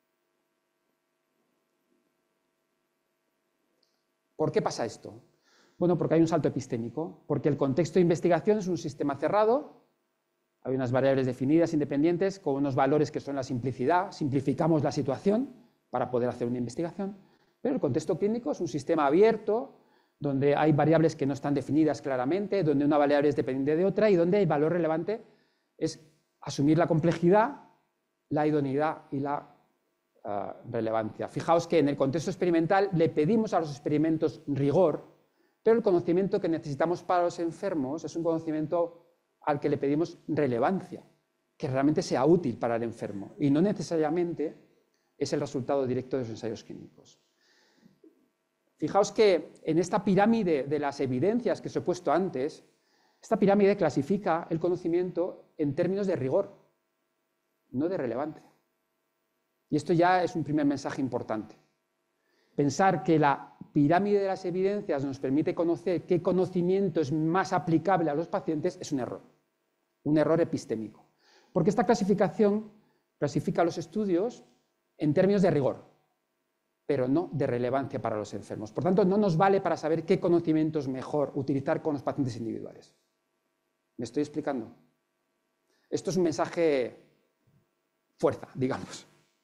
¿Por qué pasa esto? Bueno, porque hay un salto epistémico, porque el contexto de investigación es un sistema cerrado, hay unas variables definidas, independientes, con unos valores que son la simplicidad, simplificamos la situación para poder hacer una investigación, pero el contexto clínico es un sistema abierto, donde hay variables que no están definidas claramente, donde una variable es dependiente de otra y donde el valor relevante es asumir la complejidad, la idoneidad y la relevancia. Fijaos que en el contexto experimental le pedimos a los experimentos rigor, pero el conocimiento que necesitamos para los enfermos es un conocimiento al que le pedimos relevancia, que realmente sea útil para el enfermo y no necesariamente es el resultado directo de los ensayos clínicos. Fijaos que en esta pirámide de las evidencias que os he puesto antes, esta pirámide clasifica el conocimiento en términos de rigor, no de relevancia. Y esto ya es un primer mensaje importante. Pensar que la pirámide de las evidencias nos permite conocer qué conocimiento es más aplicable a los pacientes es un error epistémico. Porque esta clasificación clasifica los estudios en términos de rigor, pero no de relevancia para los enfermos. Por tanto, no nos vale para saber qué conocimiento es mejor utilizar con los pacientes individuales. ¿Me estoy explicando? Esto es un mensaje fuerza, digamos.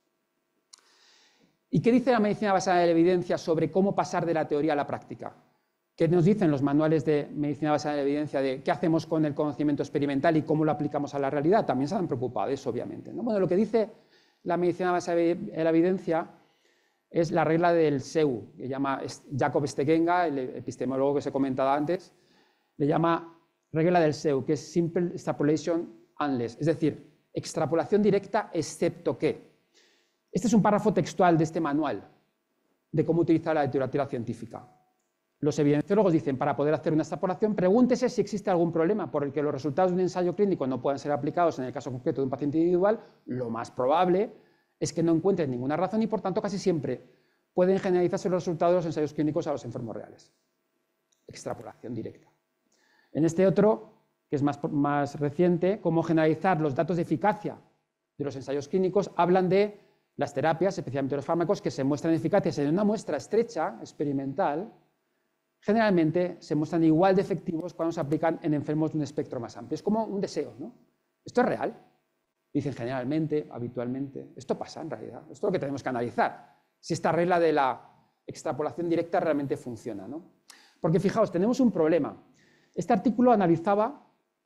¿Y qué dice la medicina basada en la evidencia sobre cómo pasar de la teoría a la práctica? ¿Qué nos dicen los manuales de medicina basada en la evidencia de qué hacemos con el conocimiento experimental y cómo lo aplicamos a la realidad? También se han preocupado de eso, obviamente, ¿no? Bueno, lo que dice la medicina basada en la evidencia es la regla del SEU, que llama Jacob Stegenga, el epistemólogo que os he comentado antes, le llama regla del SEU, que es Simple Extrapolation Unless, es decir, extrapolación directa excepto que. Este es un párrafo textual de este manual de cómo utilizar la literatura científica. Los evidenciólogos dicen, para poder hacer una extrapolación, pregúntese si existe algún problema por el que los resultados de un ensayo clínico no puedan ser aplicados en el caso concreto de un paciente individual. Lo más probable es que no encuentren ninguna razón y, por tanto, casi siempre pueden generalizarse los resultados de los ensayos clínicos a los enfermos reales. Extrapolación directa. En este otro, que es más reciente, cómo generalizar los datos de eficacia de los ensayos clínicos, hablan de las terapias, especialmente los fármacos, que se muestran eficaces en una muestra estrecha, experimental, generalmente se muestran igual de efectivos cuando se aplican en enfermos de un espectro más amplio. Es como un deseo, ¿no? Esto es real. Dicen generalmente, habitualmente. Esto pasa en realidad. Esto es lo que tenemos que analizar. Si esta regla de la extrapolación directa realmente funciona, ¿no? Porque fijaos, tenemos un problema. Este artículo analizaba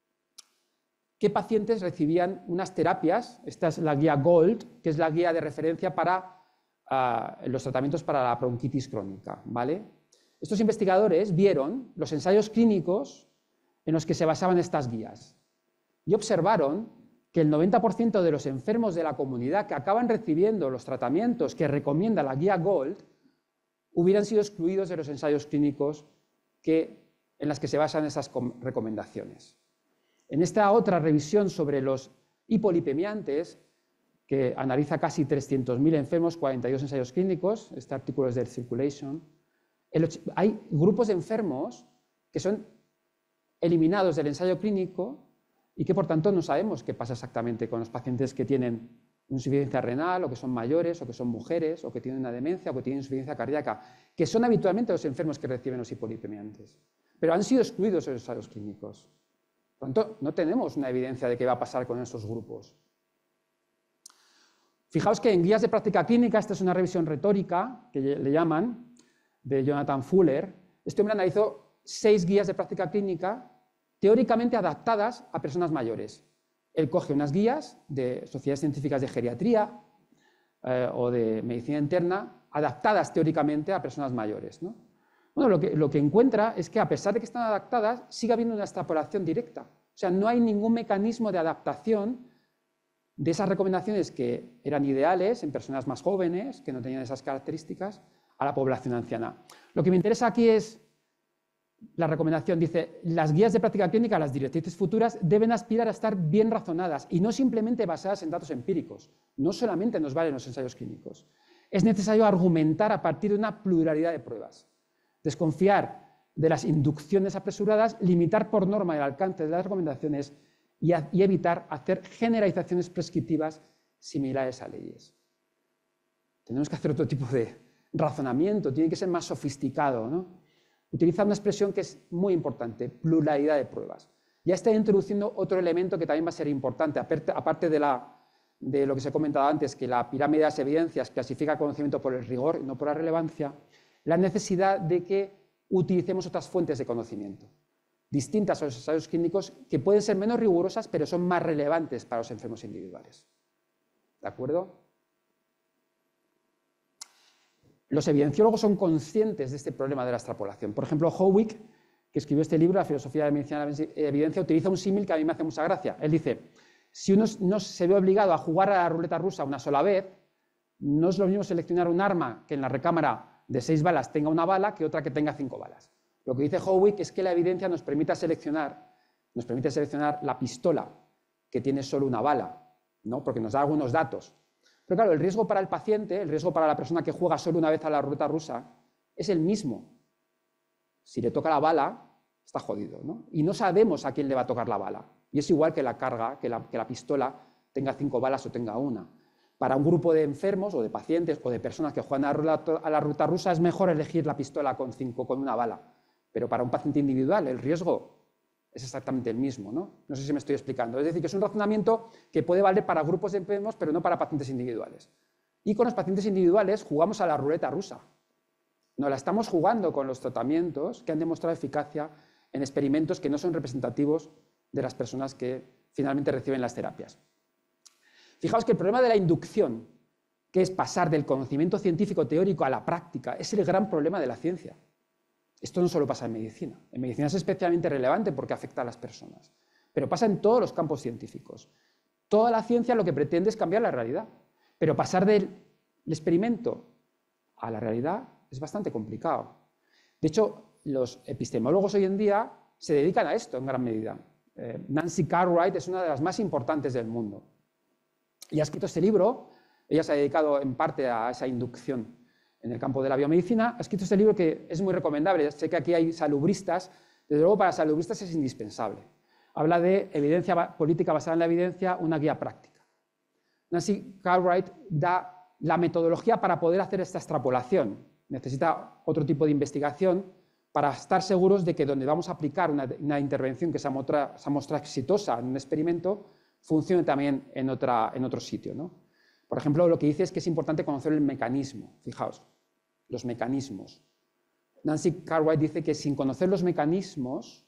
qué pacientes recibían unas terapias. Esta es la guía GOLD, que es la guía de referencia para los tratamientos para la bronquitis crónica, ¿vale? Estos investigadores vieron los ensayos clínicos en los que se basaban estas guías y observaron que el 90% de los enfermos de la comunidad que acaban recibiendo los tratamientos que recomienda la guía GOLD hubieran sido excluidos de los ensayos clínicos en las que se basan esas recomendaciones. En esta otra revisión sobre los hipolipemiantes, que analiza casi 300.000 enfermos, 42 ensayos clínicos, este artículo es del Circulation, hay grupos de enfermos que son eliminados del ensayo clínico y que por tanto no sabemos qué pasa exactamente con los pacientes que tienen insuficiencia renal, o que son mayores, o que son mujeres, o que tienen una demencia, o que tienen insuficiencia cardíaca, que son habitualmente los enfermos que reciben los hipolipemiantes, pero han sido excluidos de los ensayos clínicos. Por lo tanto, no tenemos una evidencia de qué va a pasar con esos grupos. Fijaos que en guías de práctica clínica, esta es una revisión retórica, que le llaman, de Jonathan Fuller. Este hombre analizó 6 guías de práctica clínica teóricamente adaptadas a personas mayores. Él coge unas guías de sociedades científicas de geriatría o de medicina interna, adaptadas teóricamente a personas mayores, ¿no? Bueno, lo que encuentra es que a pesar de que están adaptadas, sigue habiendo una extrapolación directa. O sea, no hay ningún mecanismo de adaptación de esas recomendaciones que eran ideales en personas más jóvenes, que no tenían esas características, a la población anciana. Lo que me interesa aquí es la recomendación. Dice, las guías de práctica clínica, las directrices futuras, deben aspirar a estar bien razonadas y no simplemente basadas en datos empíricos. No solamente nos valen los ensayos clínicos. Es necesario argumentar a partir de una pluralidad de pruebas. Desconfiar de las inducciones apresuradas, limitar por norma el alcance de las recomendaciones y evitar hacer generalizaciones prescriptivas similares a leyes. Tenemos que hacer otro tipo de razonamiento, tiene que ser más sofisticado, ¿no? Utiliza una expresión que es muy importante, pluralidad de pruebas. Ya está introduciendo otro elemento que también va a ser importante, aparte de lo que se ha comentado antes, que la pirámide de las evidencias clasifica el conocimiento por el rigor y no por la relevancia, la necesidad de que utilicemos otras fuentes de conocimiento, distintas a los ensayos clínicos, que pueden ser menos rigurosas, pero son más relevantes para los enfermos individuales. ¿De acuerdo? Los evidenciólogos son conscientes de este problema de la extrapolación. Por ejemplo, Howick, que escribió este libro, La filosofía de la medicina de la evidencia, utiliza un símil que a mí me hace mucha gracia. Él dice, si uno no se ve obligado a jugar a la ruleta rusa una sola vez, no es lo mismo seleccionar un arma que en la recámara de 6 balas tenga una bala que otra que tenga 5 balas. Lo que dice Howick es que la evidencia nos permite seleccionar la pistola que tiene solo una bala, ¿no? Porque nos da algunos datos. Pero claro, el riesgo para el paciente, el riesgo para la persona que juega solo una vez a la ruleta rusa, es el mismo. Si le toca la bala, está jodido, ¿no? Y no sabemos a quién le va a tocar la bala. Y es igual que la carga, que la pistola tenga 5 balas o tenga una. Para un grupo de enfermos o de pacientes o de personas que juegan a la ruleta rusa es mejor elegir la pistola con una bala. Pero para un paciente individual el riesgo es exactamente el mismo, ¿no? No sé si me estoy explicando. Es decir, que es un razonamiento que puede valer para grupos de enfermos, pero no para pacientes individuales. Y con los pacientes individuales jugamos a la ruleta rusa. Nos la estamos jugando con los tratamientos que han demostrado eficacia en experimentos que no son representativos de las personas que finalmente reciben las terapias. Fijaos que el problema de la inducción, que es pasar del conocimiento científico teórico a la práctica, es el gran problema de la ciencia. Esto no solo pasa en medicina. En medicina es especialmente relevante porque afecta a las personas, pero pasa en todos los campos científicos. Toda la ciencia lo que pretende es cambiar la realidad, pero pasar del experimento a la realidad es bastante complicado. De hecho, los epistemólogos hoy en día se dedican a esto en gran medida. Nancy Cartwright es una de las más importantes del mundo. Y ha escrito este libro, ella se ha dedicado en parte a esa inducción en el campo de la biomedicina, ha escrito este libro que es muy recomendable. Sé que aquí hay salubristas, desde luego para salubristas es indispensable. Habla de evidencia política basada en la evidencia, una guía práctica. Nancy Cartwright da la metodología para poder hacer esta extrapolación. Necesita otro tipo de investigación para estar seguros de que donde vamos a aplicar una intervención que se ha mostrado exitosa en un experimento, funcione también en otro sitio, ¿no? Por ejemplo, lo que dice es que es importante conocer el mecanismo. Fijaos, los mecanismos. Nancy Cartwright dice que sin conocer los mecanismos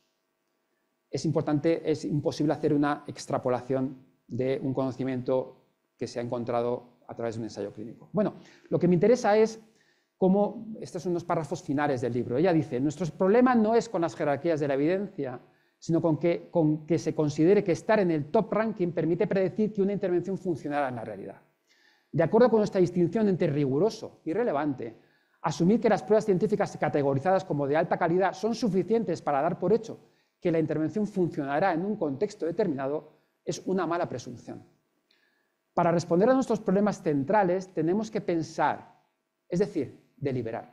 es imposible hacer una extrapolación de un conocimiento que se ha encontrado a través de un ensayo clínico. Bueno, lo que me interesa es cómo, estos son unos párrafos finales del libro. Ella dice, nuestro problema no es con las jerarquías de la evidencia, sino con que se considere que estar en el top ranking permite predecir que una intervención funcionará en la realidad. De acuerdo con nuestra distinción entre riguroso y relevante, asumir que las pruebas científicas categorizadas como de alta calidad son suficientes para dar por hecho que la intervención funcionará en un contexto determinado es una mala presunción. Para responder a nuestros problemas centrales tenemos que pensar, es decir, deliberar.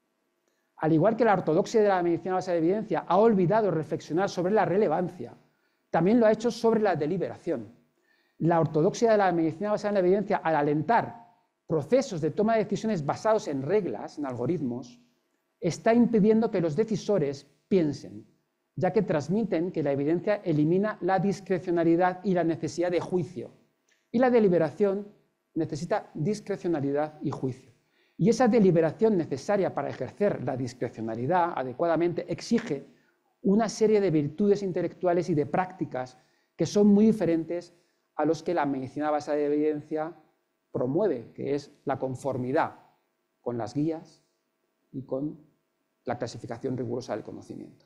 Al igual que la ortodoxia de la medicina basada en evidencia ha olvidado reflexionar sobre la relevancia, también lo ha hecho sobre la deliberación. la ortodoxia de la medicina basada en la evidencia, al alentar procesos de toma de decisiones basados en reglas, en algoritmos, está impidiendo que los decisores piensen, ya que transmiten que la evidencia elimina la discrecionalidad y la necesidad de juicio. Y la deliberación necesita discrecionalidad y juicio. Y esa deliberación necesaria para ejercer la discrecionalidad adecuadamente exige una serie de virtudes intelectuales y de prácticas que son muy diferentes a los que la medicina basada en evidencia promueve, que es la conformidad con las guías y con la clasificación rigurosa del conocimiento.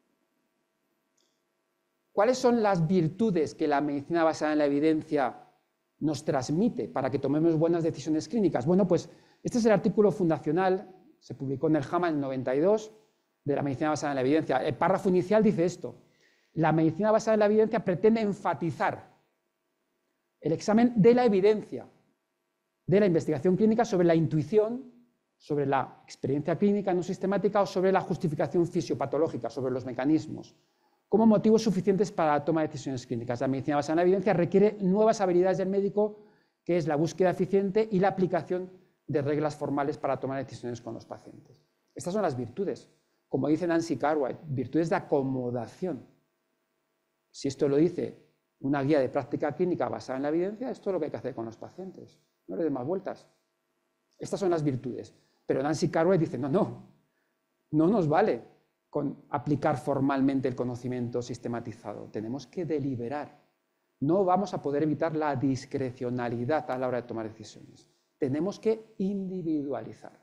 ¿Cuáles son las virtudes que la medicina basada en la evidencia nos transmite para que tomemos buenas decisiones clínicas? Bueno, pues este es el artículo fundacional, se publicó en el JAMA en el 92, de la medicina basada en la evidencia. El párrafo inicial dice esto: la medicina basada en la evidencia pretende enfatizar el examen de la evidencia, de la investigación clínica sobre la intuición, sobre la experiencia clínica no sistemática o sobre la justificación fisiopatológica, sobre los mecanismos, como motivos suficientes para la toma de decisiones clínicas. La medicina basada en la evidencia requiere nuevas habilidades del médico, que es la búsqueda eficiente y la aplicación de reglas formales para tomar decisiones con los pacientes. Estas son las virtudes. Como dice Nancy Cartwright, virtudes de acomodación. Si esto lo dice una guía de práctica clínica basada en la evidencia, esto es lo que hay que hacer con los pacientes. No le des más vueltas. Estas son las virtudes. Pero Nancy Cartwright dice, no nos vale con aplicar formalmente el conocimiento sistematizado. Tenemos que deliberar. No vamos a poder evitar la discrecionalidad a la hora de tomar decisiones. Tenemos que individualizar.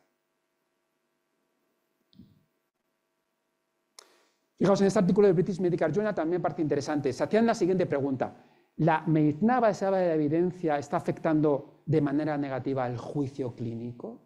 Fijaos, en este artículo del British Medical Journal también parte interesante. Se hacían la siguiente pregunta: ¿la medicina basada en la evidencia está afectando de manera negativa al juicio clínico,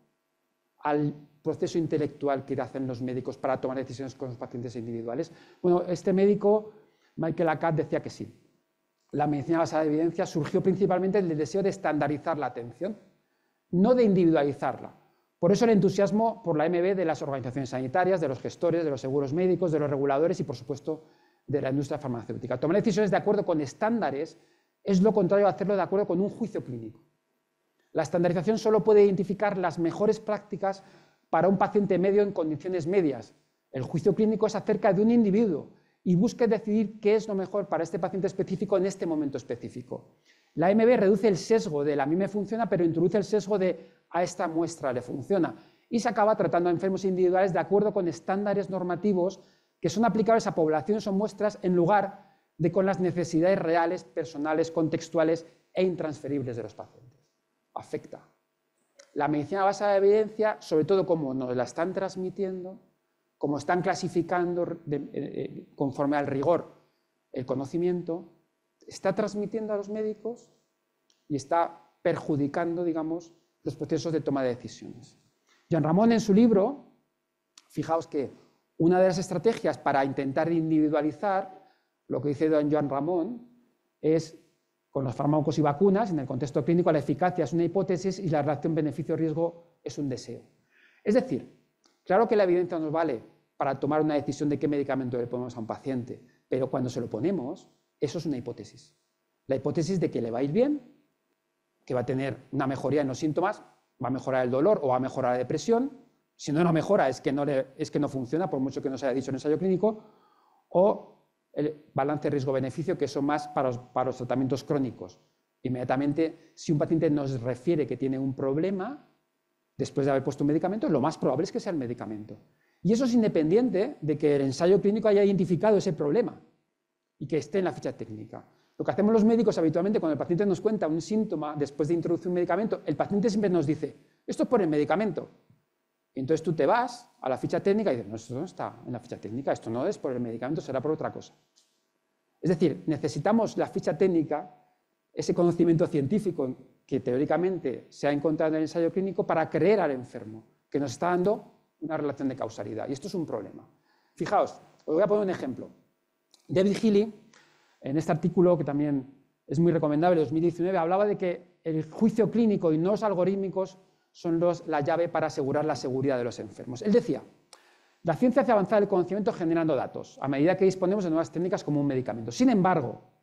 al proceso intelectual que hacen los médicos para tomar decisiones con los pacientes individuales? Bueno, este médico, Michael Akat, decía que sí. La medicina basada en evidencia surgió principalmente del deseo de estandarizar la atención, no de individualizarla. Por eso el entusiasmo por la MB de las organizaciones sanitarias, de los gestores, de los seguros médicos, de los reguladores y, por supuesto, de la industria farmacéutica. Tomar decisiones de acuerdo con estándares es lo contrario a hacerlo de acuerdo con un juicio clínico. La estandarización solo puede identificar las mejores prácticas para un paciente medio en condiciones medias. El juicio clínico es acerca de un individuo y busca decidir qué es lo mejor para este paciente específico en este momento específico. La MB reduce el sesgo del a mí me funciona, pero introduce el sesgo de a esta muestra le funciona, y se acaba tratando a enfermos individuales de acuerdo con estándares normativos que son aplicables a poblaciones o muestras en lugar de con las necesidades reales, personales, contextuales e intransferibles de los pacientes. Afecta. La medicina basada en evidencia, sobre todo como nos la están transmitiendo, como están clasificando conforme al rigor el conocimiento, está transmitiendo a los médicos y está perjudicando, digamos, los procesos de toma de decisiones. Joan Ramón, en su libro, fijaos que una de las estrategias para intentar individualizar, lo que dice don Joan Ramón, es con los fármacos y vacunas, en el contexto clínico, la eficacia es una hipótesis y la relación beneficio-riesgo es un deseo. Es decir, claro que la evidencia nos vale para tomar una decisión de qué medicamento le ponemos a un paciente, pero cuando se lo ponemos, eso es una hipótesis. La hipótesis de que le va a ir bien, que va a tener una mejoría en los síntomas, va a mejorar el dolor o va a mejorar la depresión. Si no mejora, es que no funciona, por mucho que nos haya dicho en el ensayo clínico, o el balance riesgo-beneficio, que son más para los tratamientos crónicos. Inmediatamente, si un paciente nos refiere que tiene un problema, después de haber puesto un medicamento, lo más probable es que sea el medicamento. Y eso es independiente de que el ensayo clínico haya identificado ese problema y que esté en la ficha técnica. Lo que hacemos los médicos habitualmente cuando el paciente nos cuenta un síntoma después de introducir un medicamento, el paciente siempre nos dice, esto es por el medicamento. Y entonces tú te vas a la ficha técnica y dices, no, esto no está en la ficha técnica, esto no es por el medicamento, será por otra cosa. Es decir, necesitamos la ficha técnica, ese conocimiento científico que teóricamente se ha encontrado en el ensayo clínico para creer al enfermo, que nos está dando una relación de causalidad. Y esto es un problema. Fijaos, os voy a poner un ejemplo. David Healy, en este artículo, que también es muy recomendable, 2019, hablaba de que el juicio clínico y no los algorítmicos son la llave para asegurar la seguridad de los enfermos. Él decía, la ciencia hace avanzar el conocimiento generando datos, a medida que disponemos de nuevas técnicas como un medicamento. Sin embargo,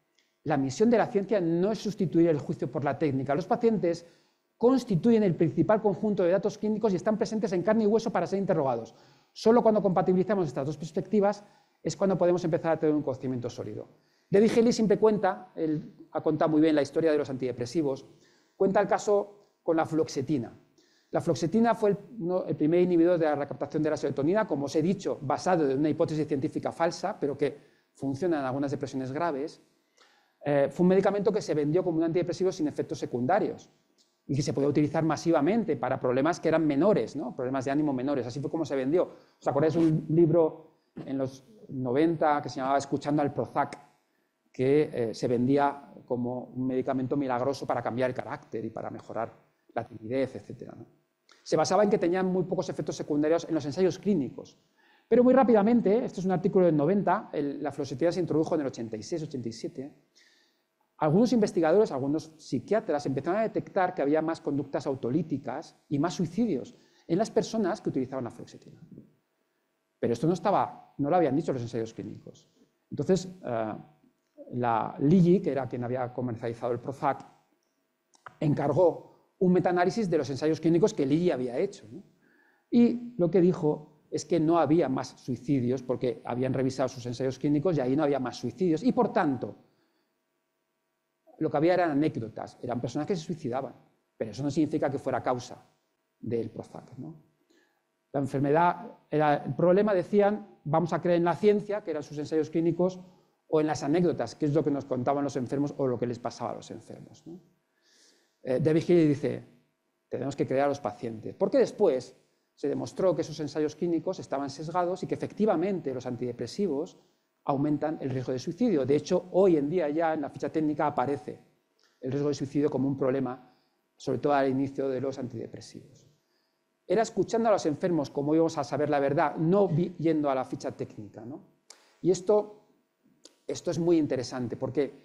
la misión de la ciencia no es sustituir el juicio por la técnica. Los pacientes constituyen el principal conjunto de datos clínicos y están presentes en carne y hueso para ser interrogados. Solo cuando compatibilizamos estas dos perspectivas es cuando podemos empezar a tener un conocimiento sólido. Debbie Haley siempre cuenta, él ha contado muy bien la historia de los antidepresivos, cuenta el caso con la fluoxetina. La fluoxetina fue el primer inhibidor de la recaptación de la serotonina, como os he dicho, basado en una hipótesis científica falsa, pero que funciona en algunas depresiones graves. Fue un medicamento que se vendió como un antidepresivo sin efectos secundarios y que se podía utilizar masivamente para problemas que eran menores, ¿no? Problemas de ánimo menores. Así fue como se vendió. ¿Os acordáis de un libro en los 90 que se llamaba Escuchando al Prozac, que se vendía como un medicamento milagroso para cambiar el carácter y para mejorar la timidez, etc., ¿no? Se basaba en que tenían muy pocos efectos secundarios en los ensayos clínicos. Pero muy rápidamente, esto es un artículo del 90, la fluoxetina se introdujo en el 86, 87. Algunos investigadores, algunos psiquiatras empezaron a detectar que había más conductas autolíticas y más suicidios en las personas que utilizaban la fluoxetina. Pero esto no lo habían dicho los ensayos clínicos. Entonces, la Lilly, que era quien había comercializado el Prozac, encargó un metaanálisis de los ensayos clínicos que Lilly había hecho, ¿no? Y lo que dijo es que no había más suicidios porque habían revisado sus ensayos clínicos y ahí no había más suicidios. Y por tanto, lo que había eran anécdotas, eran personas que se suicidaban, pero eso no significa que fuera causa del Prozac, ¿no? La enfermedad era el problema, decían, vamos a creer en la ciencia, que eran sus ensayos clínicos, o en las anécdotas, que es lo que nos contaban los enfermos o lo que les pasaba a los enfermos, ¿no? Debbie Haley dice, tenemos que creer a los pacientes, porque después se demostró que esos ensayos clínicos estaban sesgados y que efectivamente los antidepresivos aumentan el riesgo de suicidio. De hecho, hoy en día ya en la ficha técnica aparece el riesgo de suicidio como un problema, sobre todo al inicio de los antidepresivos. Era escuchando a los enfermos cómo íbamos a saber la verdad, no yendo a la ficha técnica, ¿no? Y esto es muy interesante porque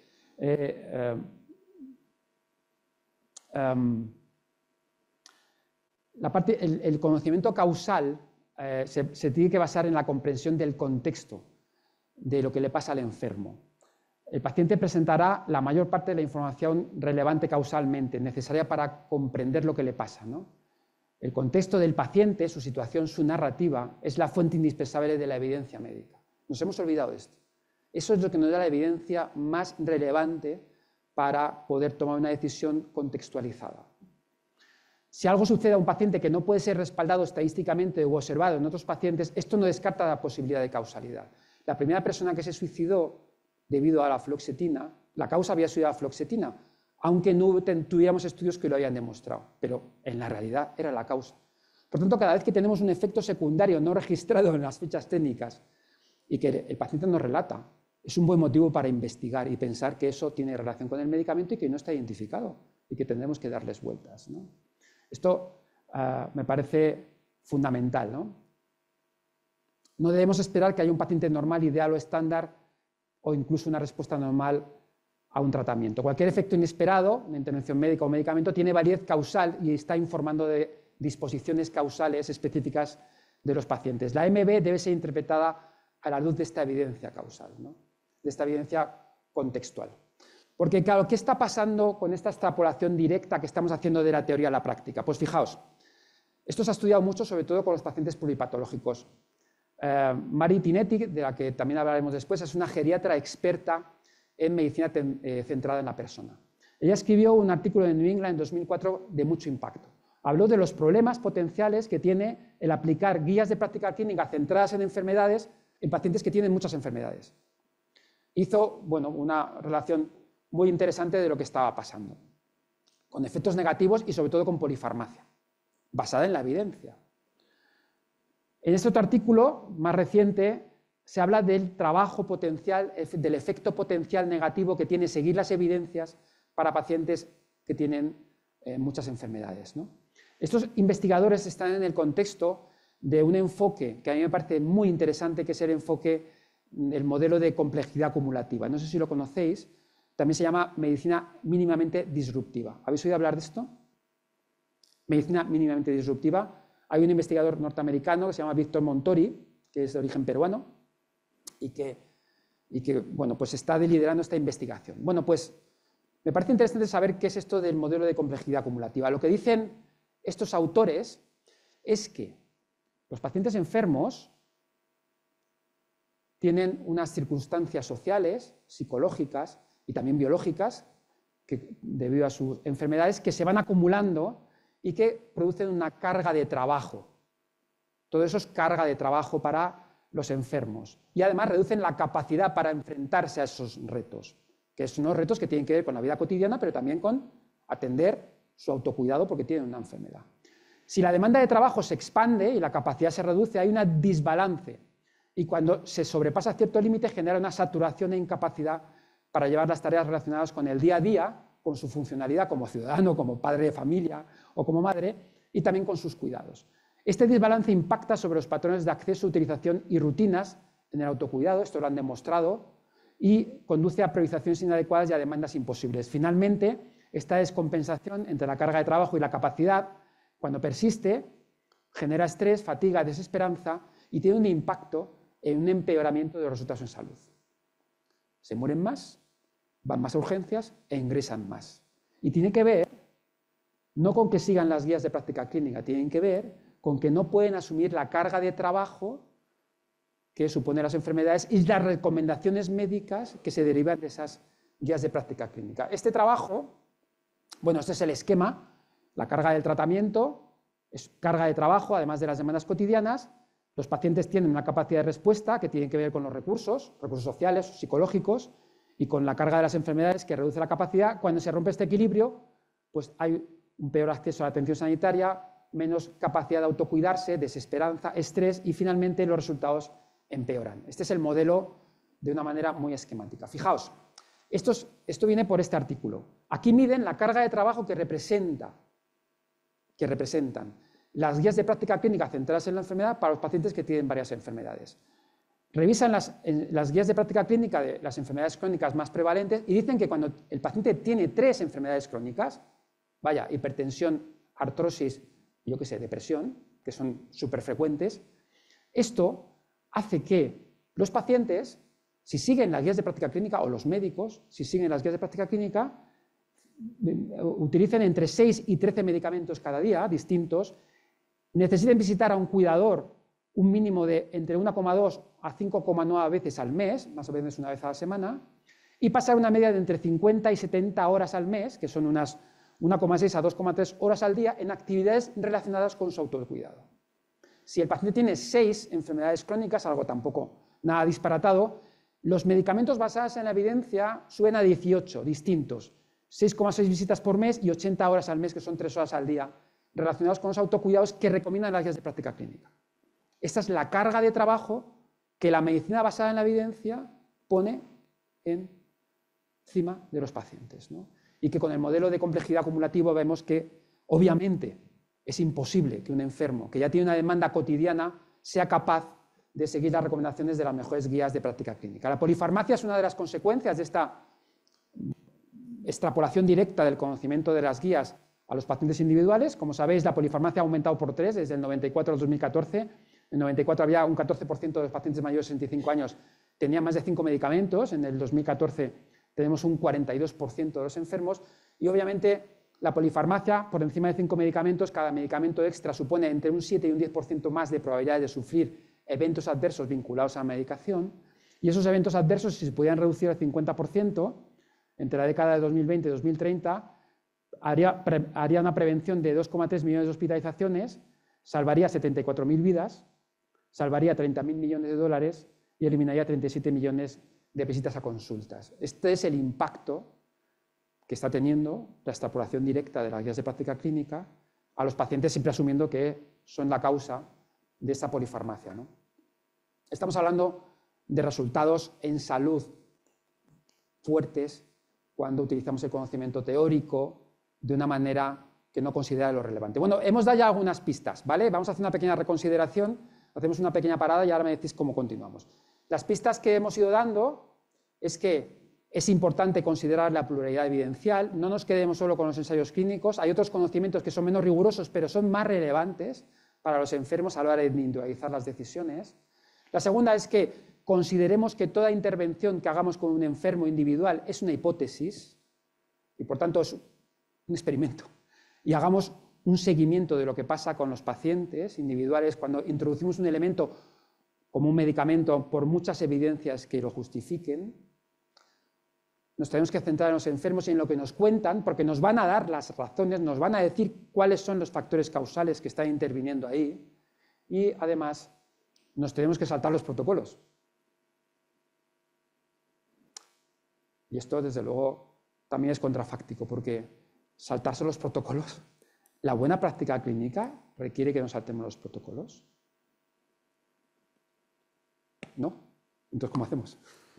el conocimiento causal se tiene que basar en la comprensión del contexto de lo que le pasa al enfermo. El paciente presentará la mayor parte de la información relevante causalmente, necesaria para comprender lo que le pasa, ¿no? El contexto del paciente, su situación, su narrativa, es la fuente indispensable de la evidencia médica. Nos hemos olvidado de esto. Eso es lo que nos da la evidencia más relevante para poder tomar una decisión contextualizada. Si algo sucede a un paciente que no puede ser respaldado estadísticamente o observado en otros pacientes, esto no descarta la posibilidad de causalidad. La primera persona que se suicidó debido a la fluoxetina, la causa había sido la fluoxetina, aunque no tuviéramos estudios que lo hayan demostrado, pero en la realidad era la causa. Por tanto, cada vez que tenemos un efecto secundario no registrado en las fichas técnicas y que el paciente nos relata, es un buen motivo para investigar y pensar que eso tiene relación con el medicamento y que no está identificado y que tendremos que darles vueltas, ¿no? Esto me parece fundamental, ¿no? No debemos esperar que haya un paciente normal, ideal o estándar o incluso una respuesta normal a un tratamiento. Cualquier efecto inesperado, una intervención médica o medicamento, tiene validez causal y está informando de disposiciones causales específicas de los pacientes. La MB debe ser interpretada a la luz de esta evidencia causal, ¿no? De esta evidencia contextual. Porque, claro, ¿qué está pasando con esta extrapolación directa que estamos haciendo de la teoría a la práctica? Pues fijaos, esto se ha estudiado mucho, sobre todo con los pacientes pluripatológicos. Mari Tinetti, de la que también hablaremos después, es una geriatra experta en medicina centrada en la persona. Ella escribió un artículo en New England en 2004 de mucho impacto. Habló de los problemas potenciales que tiene el aplicar guías de práctica clínica centradas en enfermedades en pacientes que tienen muchas enfermedades. Hizo, bueno, una relación muy interesante de lo que estaba pasando, con efectos negativos y sobre todo con polifarmacia, basada en la evidencia. En este otro artículo, más reciente, se habla del trabajo potencial, del efecto potencial negativo que tiene seguir las evidencias para pacientes que tienen muchas enfermedades, ¿no? Estos investigadores están en el contexto de un enfoque que a mí me parece muy interesante, que es el enfoque del modelo de complejidad acumulativa. No sé si lo conocéis, también se llama medicina mínimamente disruptiva. ¿Habéis oído hablar de esto? Medicina mínimamente disruptiva. Hay un investigador norteamericano que se llama Víctor Montori, que es de origen peruano, y que y que, bueno, pues está liderando esta investigación. Bueno, pues me parece interesante saber qué es esto del modelo de complejidad acumulativa. Lo que dicen estos autores es que los pacientes enfermos tienen unas circunstancias sociales, psicológicas y también biológicas, que, debido a sus enfermedades, que se van acumulando y que producen una carga de trabajo. Todo eso es carga de trabajo para los enfermos. Y además reducen la capacidad para enfrentarse a esos retos, que son unos retos que tienen que ver con la vida cotidiana, pero también con atender su autocuidado porque tienen una enfermedad. Si la demanda de trabajo se expande y la capacidad se reduce, hay un desbalance. Y cuando se sobrepasa cierto límite, genera una saturación e incapacidad para llevar las tareas relacionadas con el día a día, con su funcionalidad como ciudadano, como padre de familia o como madre, y también con sus cuidados. Este desbalance impacta sobre los patrones de acceso, utilización y rutinas en el autocuidado, esto lo han demostrado, y conduce a priorizaciones inadecuadas y a demandas imposibles. Finalmente, esta descompensación entre la carga de trabajo y la capacidad, cuando persiste, genera estrés, fatiga, desesperanza y tiene un impacto en un empeoramiento de los resultados en salud. Se mueren más, van más a urgencias e ingresan más. Y tiene que ver, no con que sigan las guías de práctica clínica, tienen que ver con que no pueden asumir la carga de trabajo que supone las enfermedades y las recomendaciones médicas que se derivan de esas guías de práctica clínica. Este trabajo, bueno, este es el esquema, la carga del tratamiento, es carga de trabajo, además de las demandas cotidianas. Los pacientes tienen una capacidad de respuesta que tiene que ver con los recursos sociales, psicológicos, y con la carga de las enfermedades que reduce la capacidad. Cuando se rompe este equilibrio, pues hay un peor acceso a la atención sanitaria, menos capacidad de autocuidarse, desesperanza, estrés y finalmente los resultados empeoran. Este es el modelo de una manera muy esquemática. Fijaos, esto viene por este artículo. Aquí miden la carga de trabajo que representan las guías de práctica clínica centradas en la enfermedad para los pacientes que tienen varias enfermedades. Revisan las guías de práctica clínica de las enfermedades crónicas más prevalentes y dicen que cuando el paciente tiene 3 enfermedades crónicas, vaya, hipertensión, artrosis, yo qué sé, depresión, que son súper frecuentes, esto hace que los pacientes, si siguen las guías de práctica clínica, o los médicos, si siguen las guías de práctica clínica, utilicen entre 6 y 13 medicamentos cada día, distintos, necesiten visitar a un cuidador un mínimo de entre 1,2 a 5,9 veces al mes, más o menos una vez a la semana, y pasar una media de entre 50 y 70 horas al mes, que son unas 1,6 a 2,3 horas al día, en actividades relacionadas con su autocuidado. Si el paciente tiene 6 enfermedades crónicas, algo tampoco nada disparatado, los medicamentos basados en la evidencia suben a 18 distintos, 6,6 visitas por mes y 80 horas al mes, que son 3 horas al día, relacionados con los autocuidados que recomiendan las guías de práctica clínica. Esta es la carga de trabajo que la medicina basada en la evidencia pone encima de los pacientes, ¿no? Y que con el modelo de complejidad acumulativa vemos que, obviamente, es imposible que un enfermo que ya tiene una demanda cotidiana sea capaz de seguir las recomendaciones de las mejores guías de práctica clínica. La polifarmacia es una de las consecuencias de esta extrapolación directa del conocimiento de las guías a los pacientes individuales. Como sabéis, la polifarmacia ha aumentado por 3 desde el 94 al 2014. En el 94 había un 14% de los pacientes mayores de 65 años tenían más de 5 medicamentos. En el 2014 tenemos un 42% de los enfermos. Y obviamente la polifarmacia, por encima de 5 medicamentos, cada medicamento extra supone entre un 7 y un 10% más de probabilidades de sufrir eventos adversos vinculados a la medicación. Y esos eventos adversos, si se pudieran reducir al 50%, entre la década de 2020 y 2030, haría una prevención de 2,3 millones de hospitalizaciones, salvaría 74.000 vidas, salvaría 30.000 millones de dólares y eliminaría 37 millones de visitas a consultas. Este es el impacto que está teniendo la extrapolación directa de las guías de práctica clínica a los pacientes, siempre asumiendo que son la causa de esta polifarmacia, ¿no? Estamos hablando de resultados en salud fuertes cuando utilizamos el conocimiento teórico de una manera que no considera lo relevante. Bueno, hemos dado ya algunas pistas, ¿vale? Vamos a hacer una pequeña reconsideración, hacemos una pequeña parada y ahora me decís cómo continuamos. Las pistas que hemos ido dando es que es importante considerar la pluralidad evidencial, no nos quedemos solo con los ensayos clínicos, hay otros conocimientos que son menos rigurosos, pero son más relevantes para los enfermos a la hora de individualizar las decisiones. La segunda es que consideremos que toda intervención que hagamos con un enfermo individual es una hipótesis y por tanto es un experimento, y hagamos un seguimiento de lo que pasa con los pacientes individuales cuando introducimos un elemento como un medicamento por muchas evidencias que lo justifiquen, nos tenemos que centrar en los enfermos y en lo que nos cuentan, porque nos van a dar las razones, nos van a decir cuáles son los factores causales que están interviniendo ahí, y además nos tenemos que saltar los protocolos. Y esto, desde luego, también es contrafáctico, porque saltarse los protocolos, la buena práctica clínica requiere que nos saltemos los protocolos. ¿No? Entonces, ¿cómo hacemos?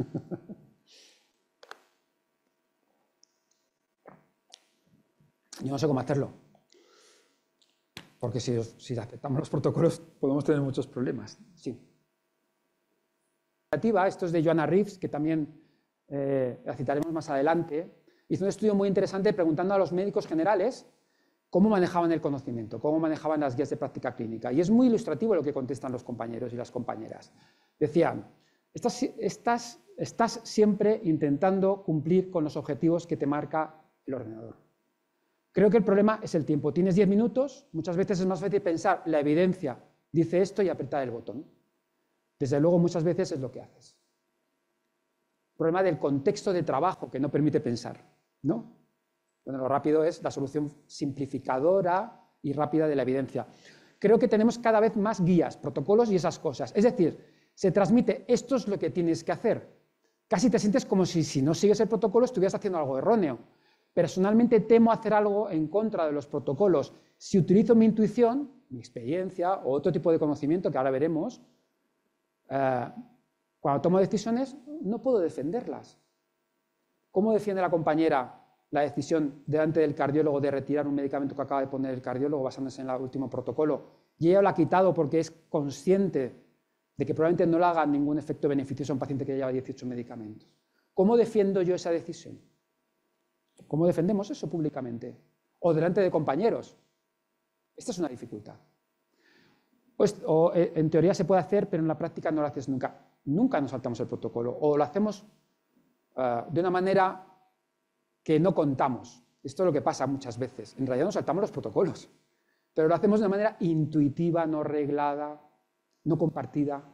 Yo no sé cómo hacerlo, porque si aceptamos los protocolos podemos tener muchos problemas. Sí. Esto es de Joanna Reeves, que también la citaremos más adelante. Hizo un estudio muy interesante preguntando a los médicos generales cómo manejaban el conocimiento, cómo manejaban las guías de práctica clínica. Y es muy ilustrativo lo que contestan los compañeros y las compañeras. Decían, estás siempre intentando cumplir con los objetivos que te marca el ordenador. Creo que el problema es el tiempo. Tienes 10 minutos, muchas veces es más fácil pensar, la evidencia dice esto y apretar el botón. Desde luego, muchas veces es lo que haces. El problema del contexto de trabajo que no permite pensar, ¿no? Bueno, lo rápido es la solución simplificadora y rápida de la evidencia. Creo que tenemos cada vez más guías, protocolos y esas cosas. Es decir, se transmite, esto es lo que tienes que hacer. Casi te sientes como si no sigues el protocolo estuvieras haciendo algo erróneo. Personalmente temo hacer algo en contra de los protocolos. Si utilizo mi intuición, mi experiencia o otro tipo de conocimiento que ahora veremos, cuando tomo decisiones no puedo defenderlas. ¿Cómo defiende la compañera la decisión delante del cardiólogo de retirar un medicamento que acaba de poner el cardiólogo basándose en el último protocolo? Y ella lo ha quitado porque es consciente de que probablemente no le haga ningún efecto beneficioso a un paciente que lleva 18 medicamentos. ¿Cómo defiendo yo esa decisión? ¿Cómo defendemos eso públicamente? O delante de compañeros. Esta es una dificultad. En teoría se puede hacer, pero en la práctica no lo haces nunca. Nunca nos saltamos el protocolo. O lo hacemos de una manera que no contamos. Esto es lo que pasa muchas veces. En realidad nos saltamos los protocolos, pero lo hacemos de una manera intuitiva, no reglada, no compartida.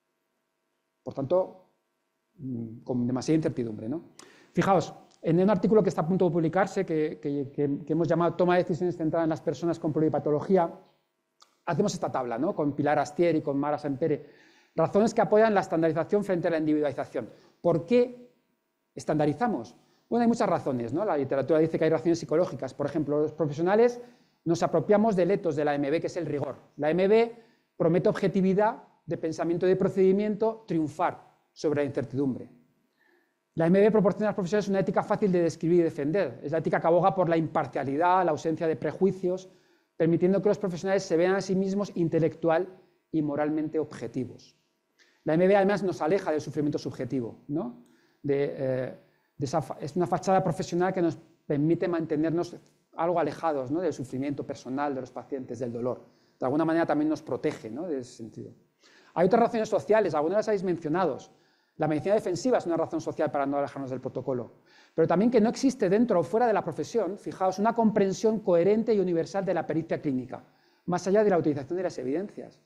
Por tanto, con demasiada incertidumbre, ¿no? Fijaos, en un artículo que está a punto de publicarse, que hemos llamado Toma de decisiones centrada en las personas con pluripatología, hacemos esta tabla, ¿no? Con Pilar Astier y con Mara Sempere. Razones que apoyan la estandarización frente a la individualización. ¿Por qué estandarizamos? Bueno, hay muchas razones, ¿no? La literatura dice que hay razones psicológicas. Por ejemplo, los profesionales nos apropiamos del ethos de la AMB, que es el rigor. La AMB promete objetividad de pensamiento y de procedimiento, triunfar sobre la incertidumbre. La AMB proporciona a los profesionales una ética fácil de describir y defender. Es la ética que aboga por la imparcialidad, la ausencia de prejuicios, permitiendo que los profesionales se vean a sí mismos intelectual y moralmente objetivos. La AMB además nos aleja del sufrimiento subjetivo, ¿no? Es una fachada profesional que nos permite mantenernos algo alejados, ¿no? Del sufrimiento personal de los pacientes, del dolor. De alguna manera también nos protege, ¿no? De ese sentido. Hay otras razones sociales, algunas las habéis mencionado. La medicina defensiva es una razón social para no alejarnos del protocolo, pero también que no existe dentro o fuera de la profesión, fijaos, una comprensión coherente y universal de la pericia clínica, más allá de la utilización de las evidencias.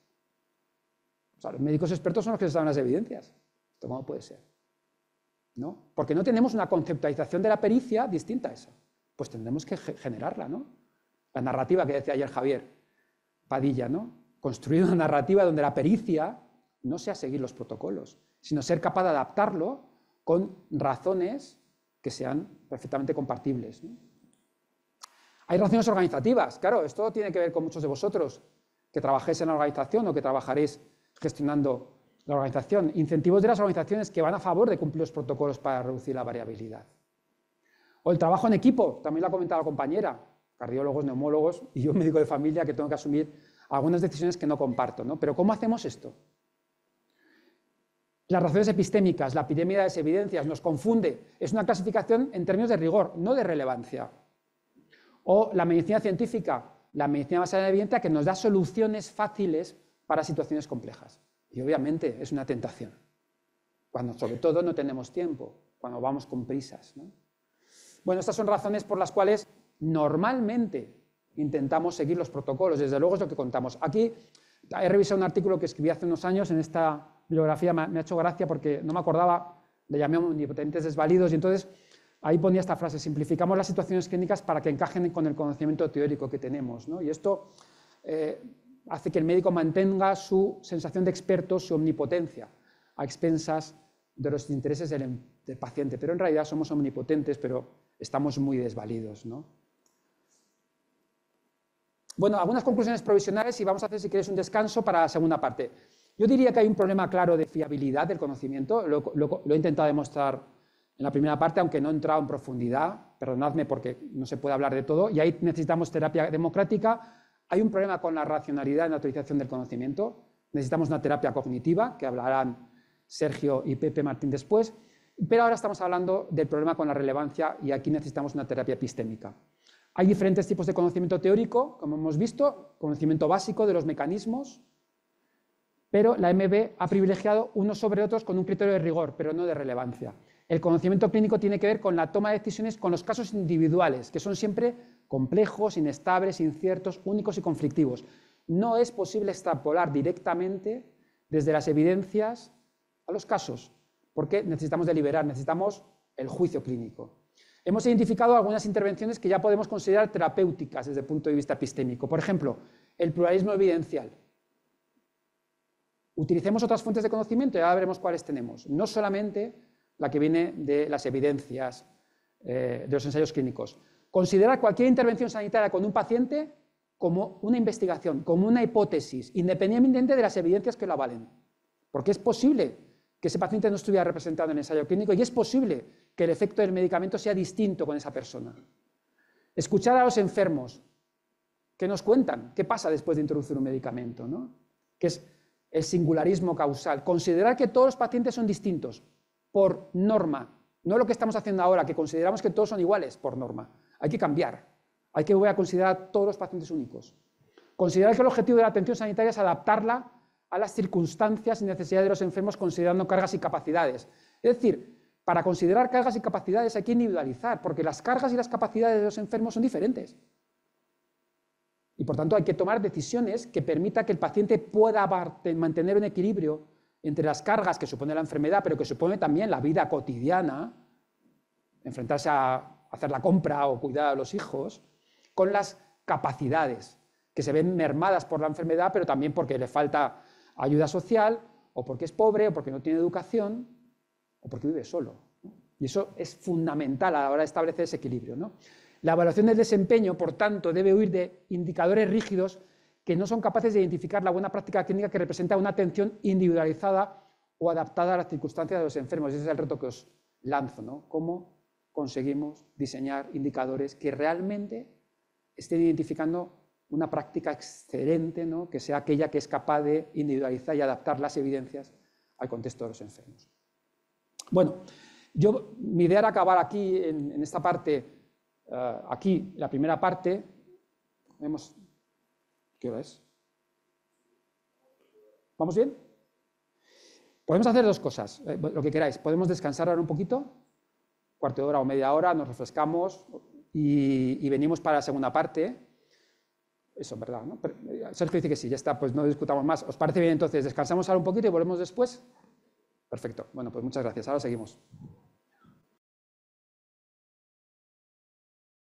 O sea, los médicos expertos son los que se saben las evidencias. ¿Esto cómo puede ser? ¿No? Porque no tenemos una conceptualización de la pericia distinta a esa. Pues tendremos que generarla, ¿no? La narrativa que decía ayer Javier Padilla, ¿no? Construir una narrativa donde la pericia no sea seguir los protocolos, sino ser capaz de adaptarlo con razones que sean perfectamente compartibles, ¿no? Hay razones organizativas, claro, esto tiene que ver con muchos de vosotros que trabajéis en la organización o que trabajaréis gestionando la organización. Incentivos de las organizaciones que van a favor de cumplir los protocolos para reducir la variabilidad. O el trabajo en equipo, también lo ha comentado la compañera, cardiólogos, neumólogos y yo, médico de familia, que tengo que asumir algunas decisiones que no comparto, ¿no? Pero ¿cómo hacemos esto? Las razones epistémicas, la epidemia de las evidencias, nos confunde. Es una clasificación en términos de rigor, no de relevancia. O la medicina científica, la medicina basada en la evidencia, que nos da soluciones fáciles para situaciones complejas. Y obviamente es una tentación. cuando sobre todo no tenemos tiempo, cuando vamos con prisas, ¿no? Bueno, estas son razones por las cuales normalmente intentamos seguir los protocolos, desde luego es lo que contamos. Aquí he revisado un artículo que escribí hace unos años en esta bibliografía, me ha hecho gracia porque no me acordaba, le llamé omnipotentes desvalidos, y entonces ahí ponía esta frase: simplificamos las situaciones clínicas para que encajen con el conocimiento teórico que tenemos, ¿no? Y esto hace que el médico mantenga su sensación de experto, su omnipotencia, a expensas de los intereses del paciente. Pero en realidad somos omnipotentes, pero estamos muy desvalidos, ¿no? Bueno, algunas conclusiones provisionales y vamos a hacer, si queréis, un descanso para la segunda parte. Yo diría que hay un problema claro de fiabilidad del conocimiento, lo he intentado demostrar en la primera parte, aunque no he entrado en profundidad, perdonadme porque no se puede hablar de todo, y ahí necesitamos terapia democrática. Hay un problema con la racionalidad en la utilización del conocimiento, necesitamos una terapia cognitiva, que hablarán Sergio y Pepe Martín después, pero ahora estamos hablando del problema con la relevancia y aquí necesitamos una terapia epistémica. Hay diferentes tipos de conocimiento teórico, como hemos visto, conocimiento básico de los mecanismos, pero la MB ha privilegiado unos sobre otros con un criterio de rigor, pero no de relevancia. El conocimiento clínico tiene que ver con la toma de decisiones con los casos individuales, que son siempre complejos, inestables, inciertos, únicos y conflictivos. No es posible extrapolar directamente desde las evidencias a los casos, porque necesitamos deliberar, necesitamos el juicio clínico. Hemos identificado algunas intervenciones que ya podemos considerar terapéuticas desde el punto de vista epistémico. Por ejemplo, el pluralismo evidencial. Utilicemos otras fuentes de conocimiento y ahora veremos cuáles tenemos. No solamente la que viene de las evidencias de los ensayos clínicos. Considerar cualquier intervención sanitaria con un paciente como una investigación, como una hipótesis, independientemente de las evidencias que lo avalen. Porque es posible que ese paciente no estuviera representado en el ensayo clínico y es posible que el efecto del medicamento sea distinto con esa persona. Escuchar a los enfermos que nos cuentan qué pasa después de introducir un medicamento, ¿no? Que es el singularismo causal. Considerar que todos los pacientes son distintos por norma, no lo que estamos haciendo ahora, que consideramos que todos son iguales por norma. Hay que cambiar, hay que volver a considerar a todos los pacientes únicos. Considerar que el objetivo de la atención sanitaria es adaptarla a las circunstancias y necesidades de los enfermos considerando cargas y capacidades. Es decir, para considerar cargas y capacidades hay que individualizar, porque las cargas y las capacidades de los enfermos son diferentes. Y por tanto hay que tomar decisiones que permitan que el paciente pueda mantener un equilibrio entre las cargas que supone la enfermedad, pero que supone también la vida cotidiana, enfrentarse a hacer la compra o cuidar a los hijos, con las capacidades que se ven mermadas por la enfermedad, pero también porque le falta ayuda social, o porque es pobre, o porque no tiene educación, o porque vive solo, ¿no? Y eso es fundamental a la hora de establecer ese equilibrio, ¿no? La evaluación del desempeño, por tanto, debe huir de indicadores rígidos que no son capaces de identificar la buena práctica clínica que representa una atención individualizada o adaptada a las circunstancias de los enfermos. Ese es el reto que os lanzo, ¿no? ¿Cómo conseguimos diseñar indicadores que realmente estén identificando una práctica excelente, ¿no? Que sea aquella que es capaz de individualizar y adaptar las evidencias al contexto de los enfermos? Bueno, mi idea era acabar aquí, en esta parte, aquí, la primera parte. Vemos, ¿qué hora es? ¿Vamos bien? Podemos hacer dos cosas, lo que queráis. Podemos descansar ahora un poquito, cuarto de hora o media hora, nos refrescamos y venimos para la segunda parte. Eso, ¿verdad? ¿No? Sergio dice que sí, ya está, pues no discutamos más. ¿Os parece bien entonces? ¿Descansamos ahora un poquito y volvemos después? Perfecto. Bueno, pues muchas gracias. Ahora seguimos.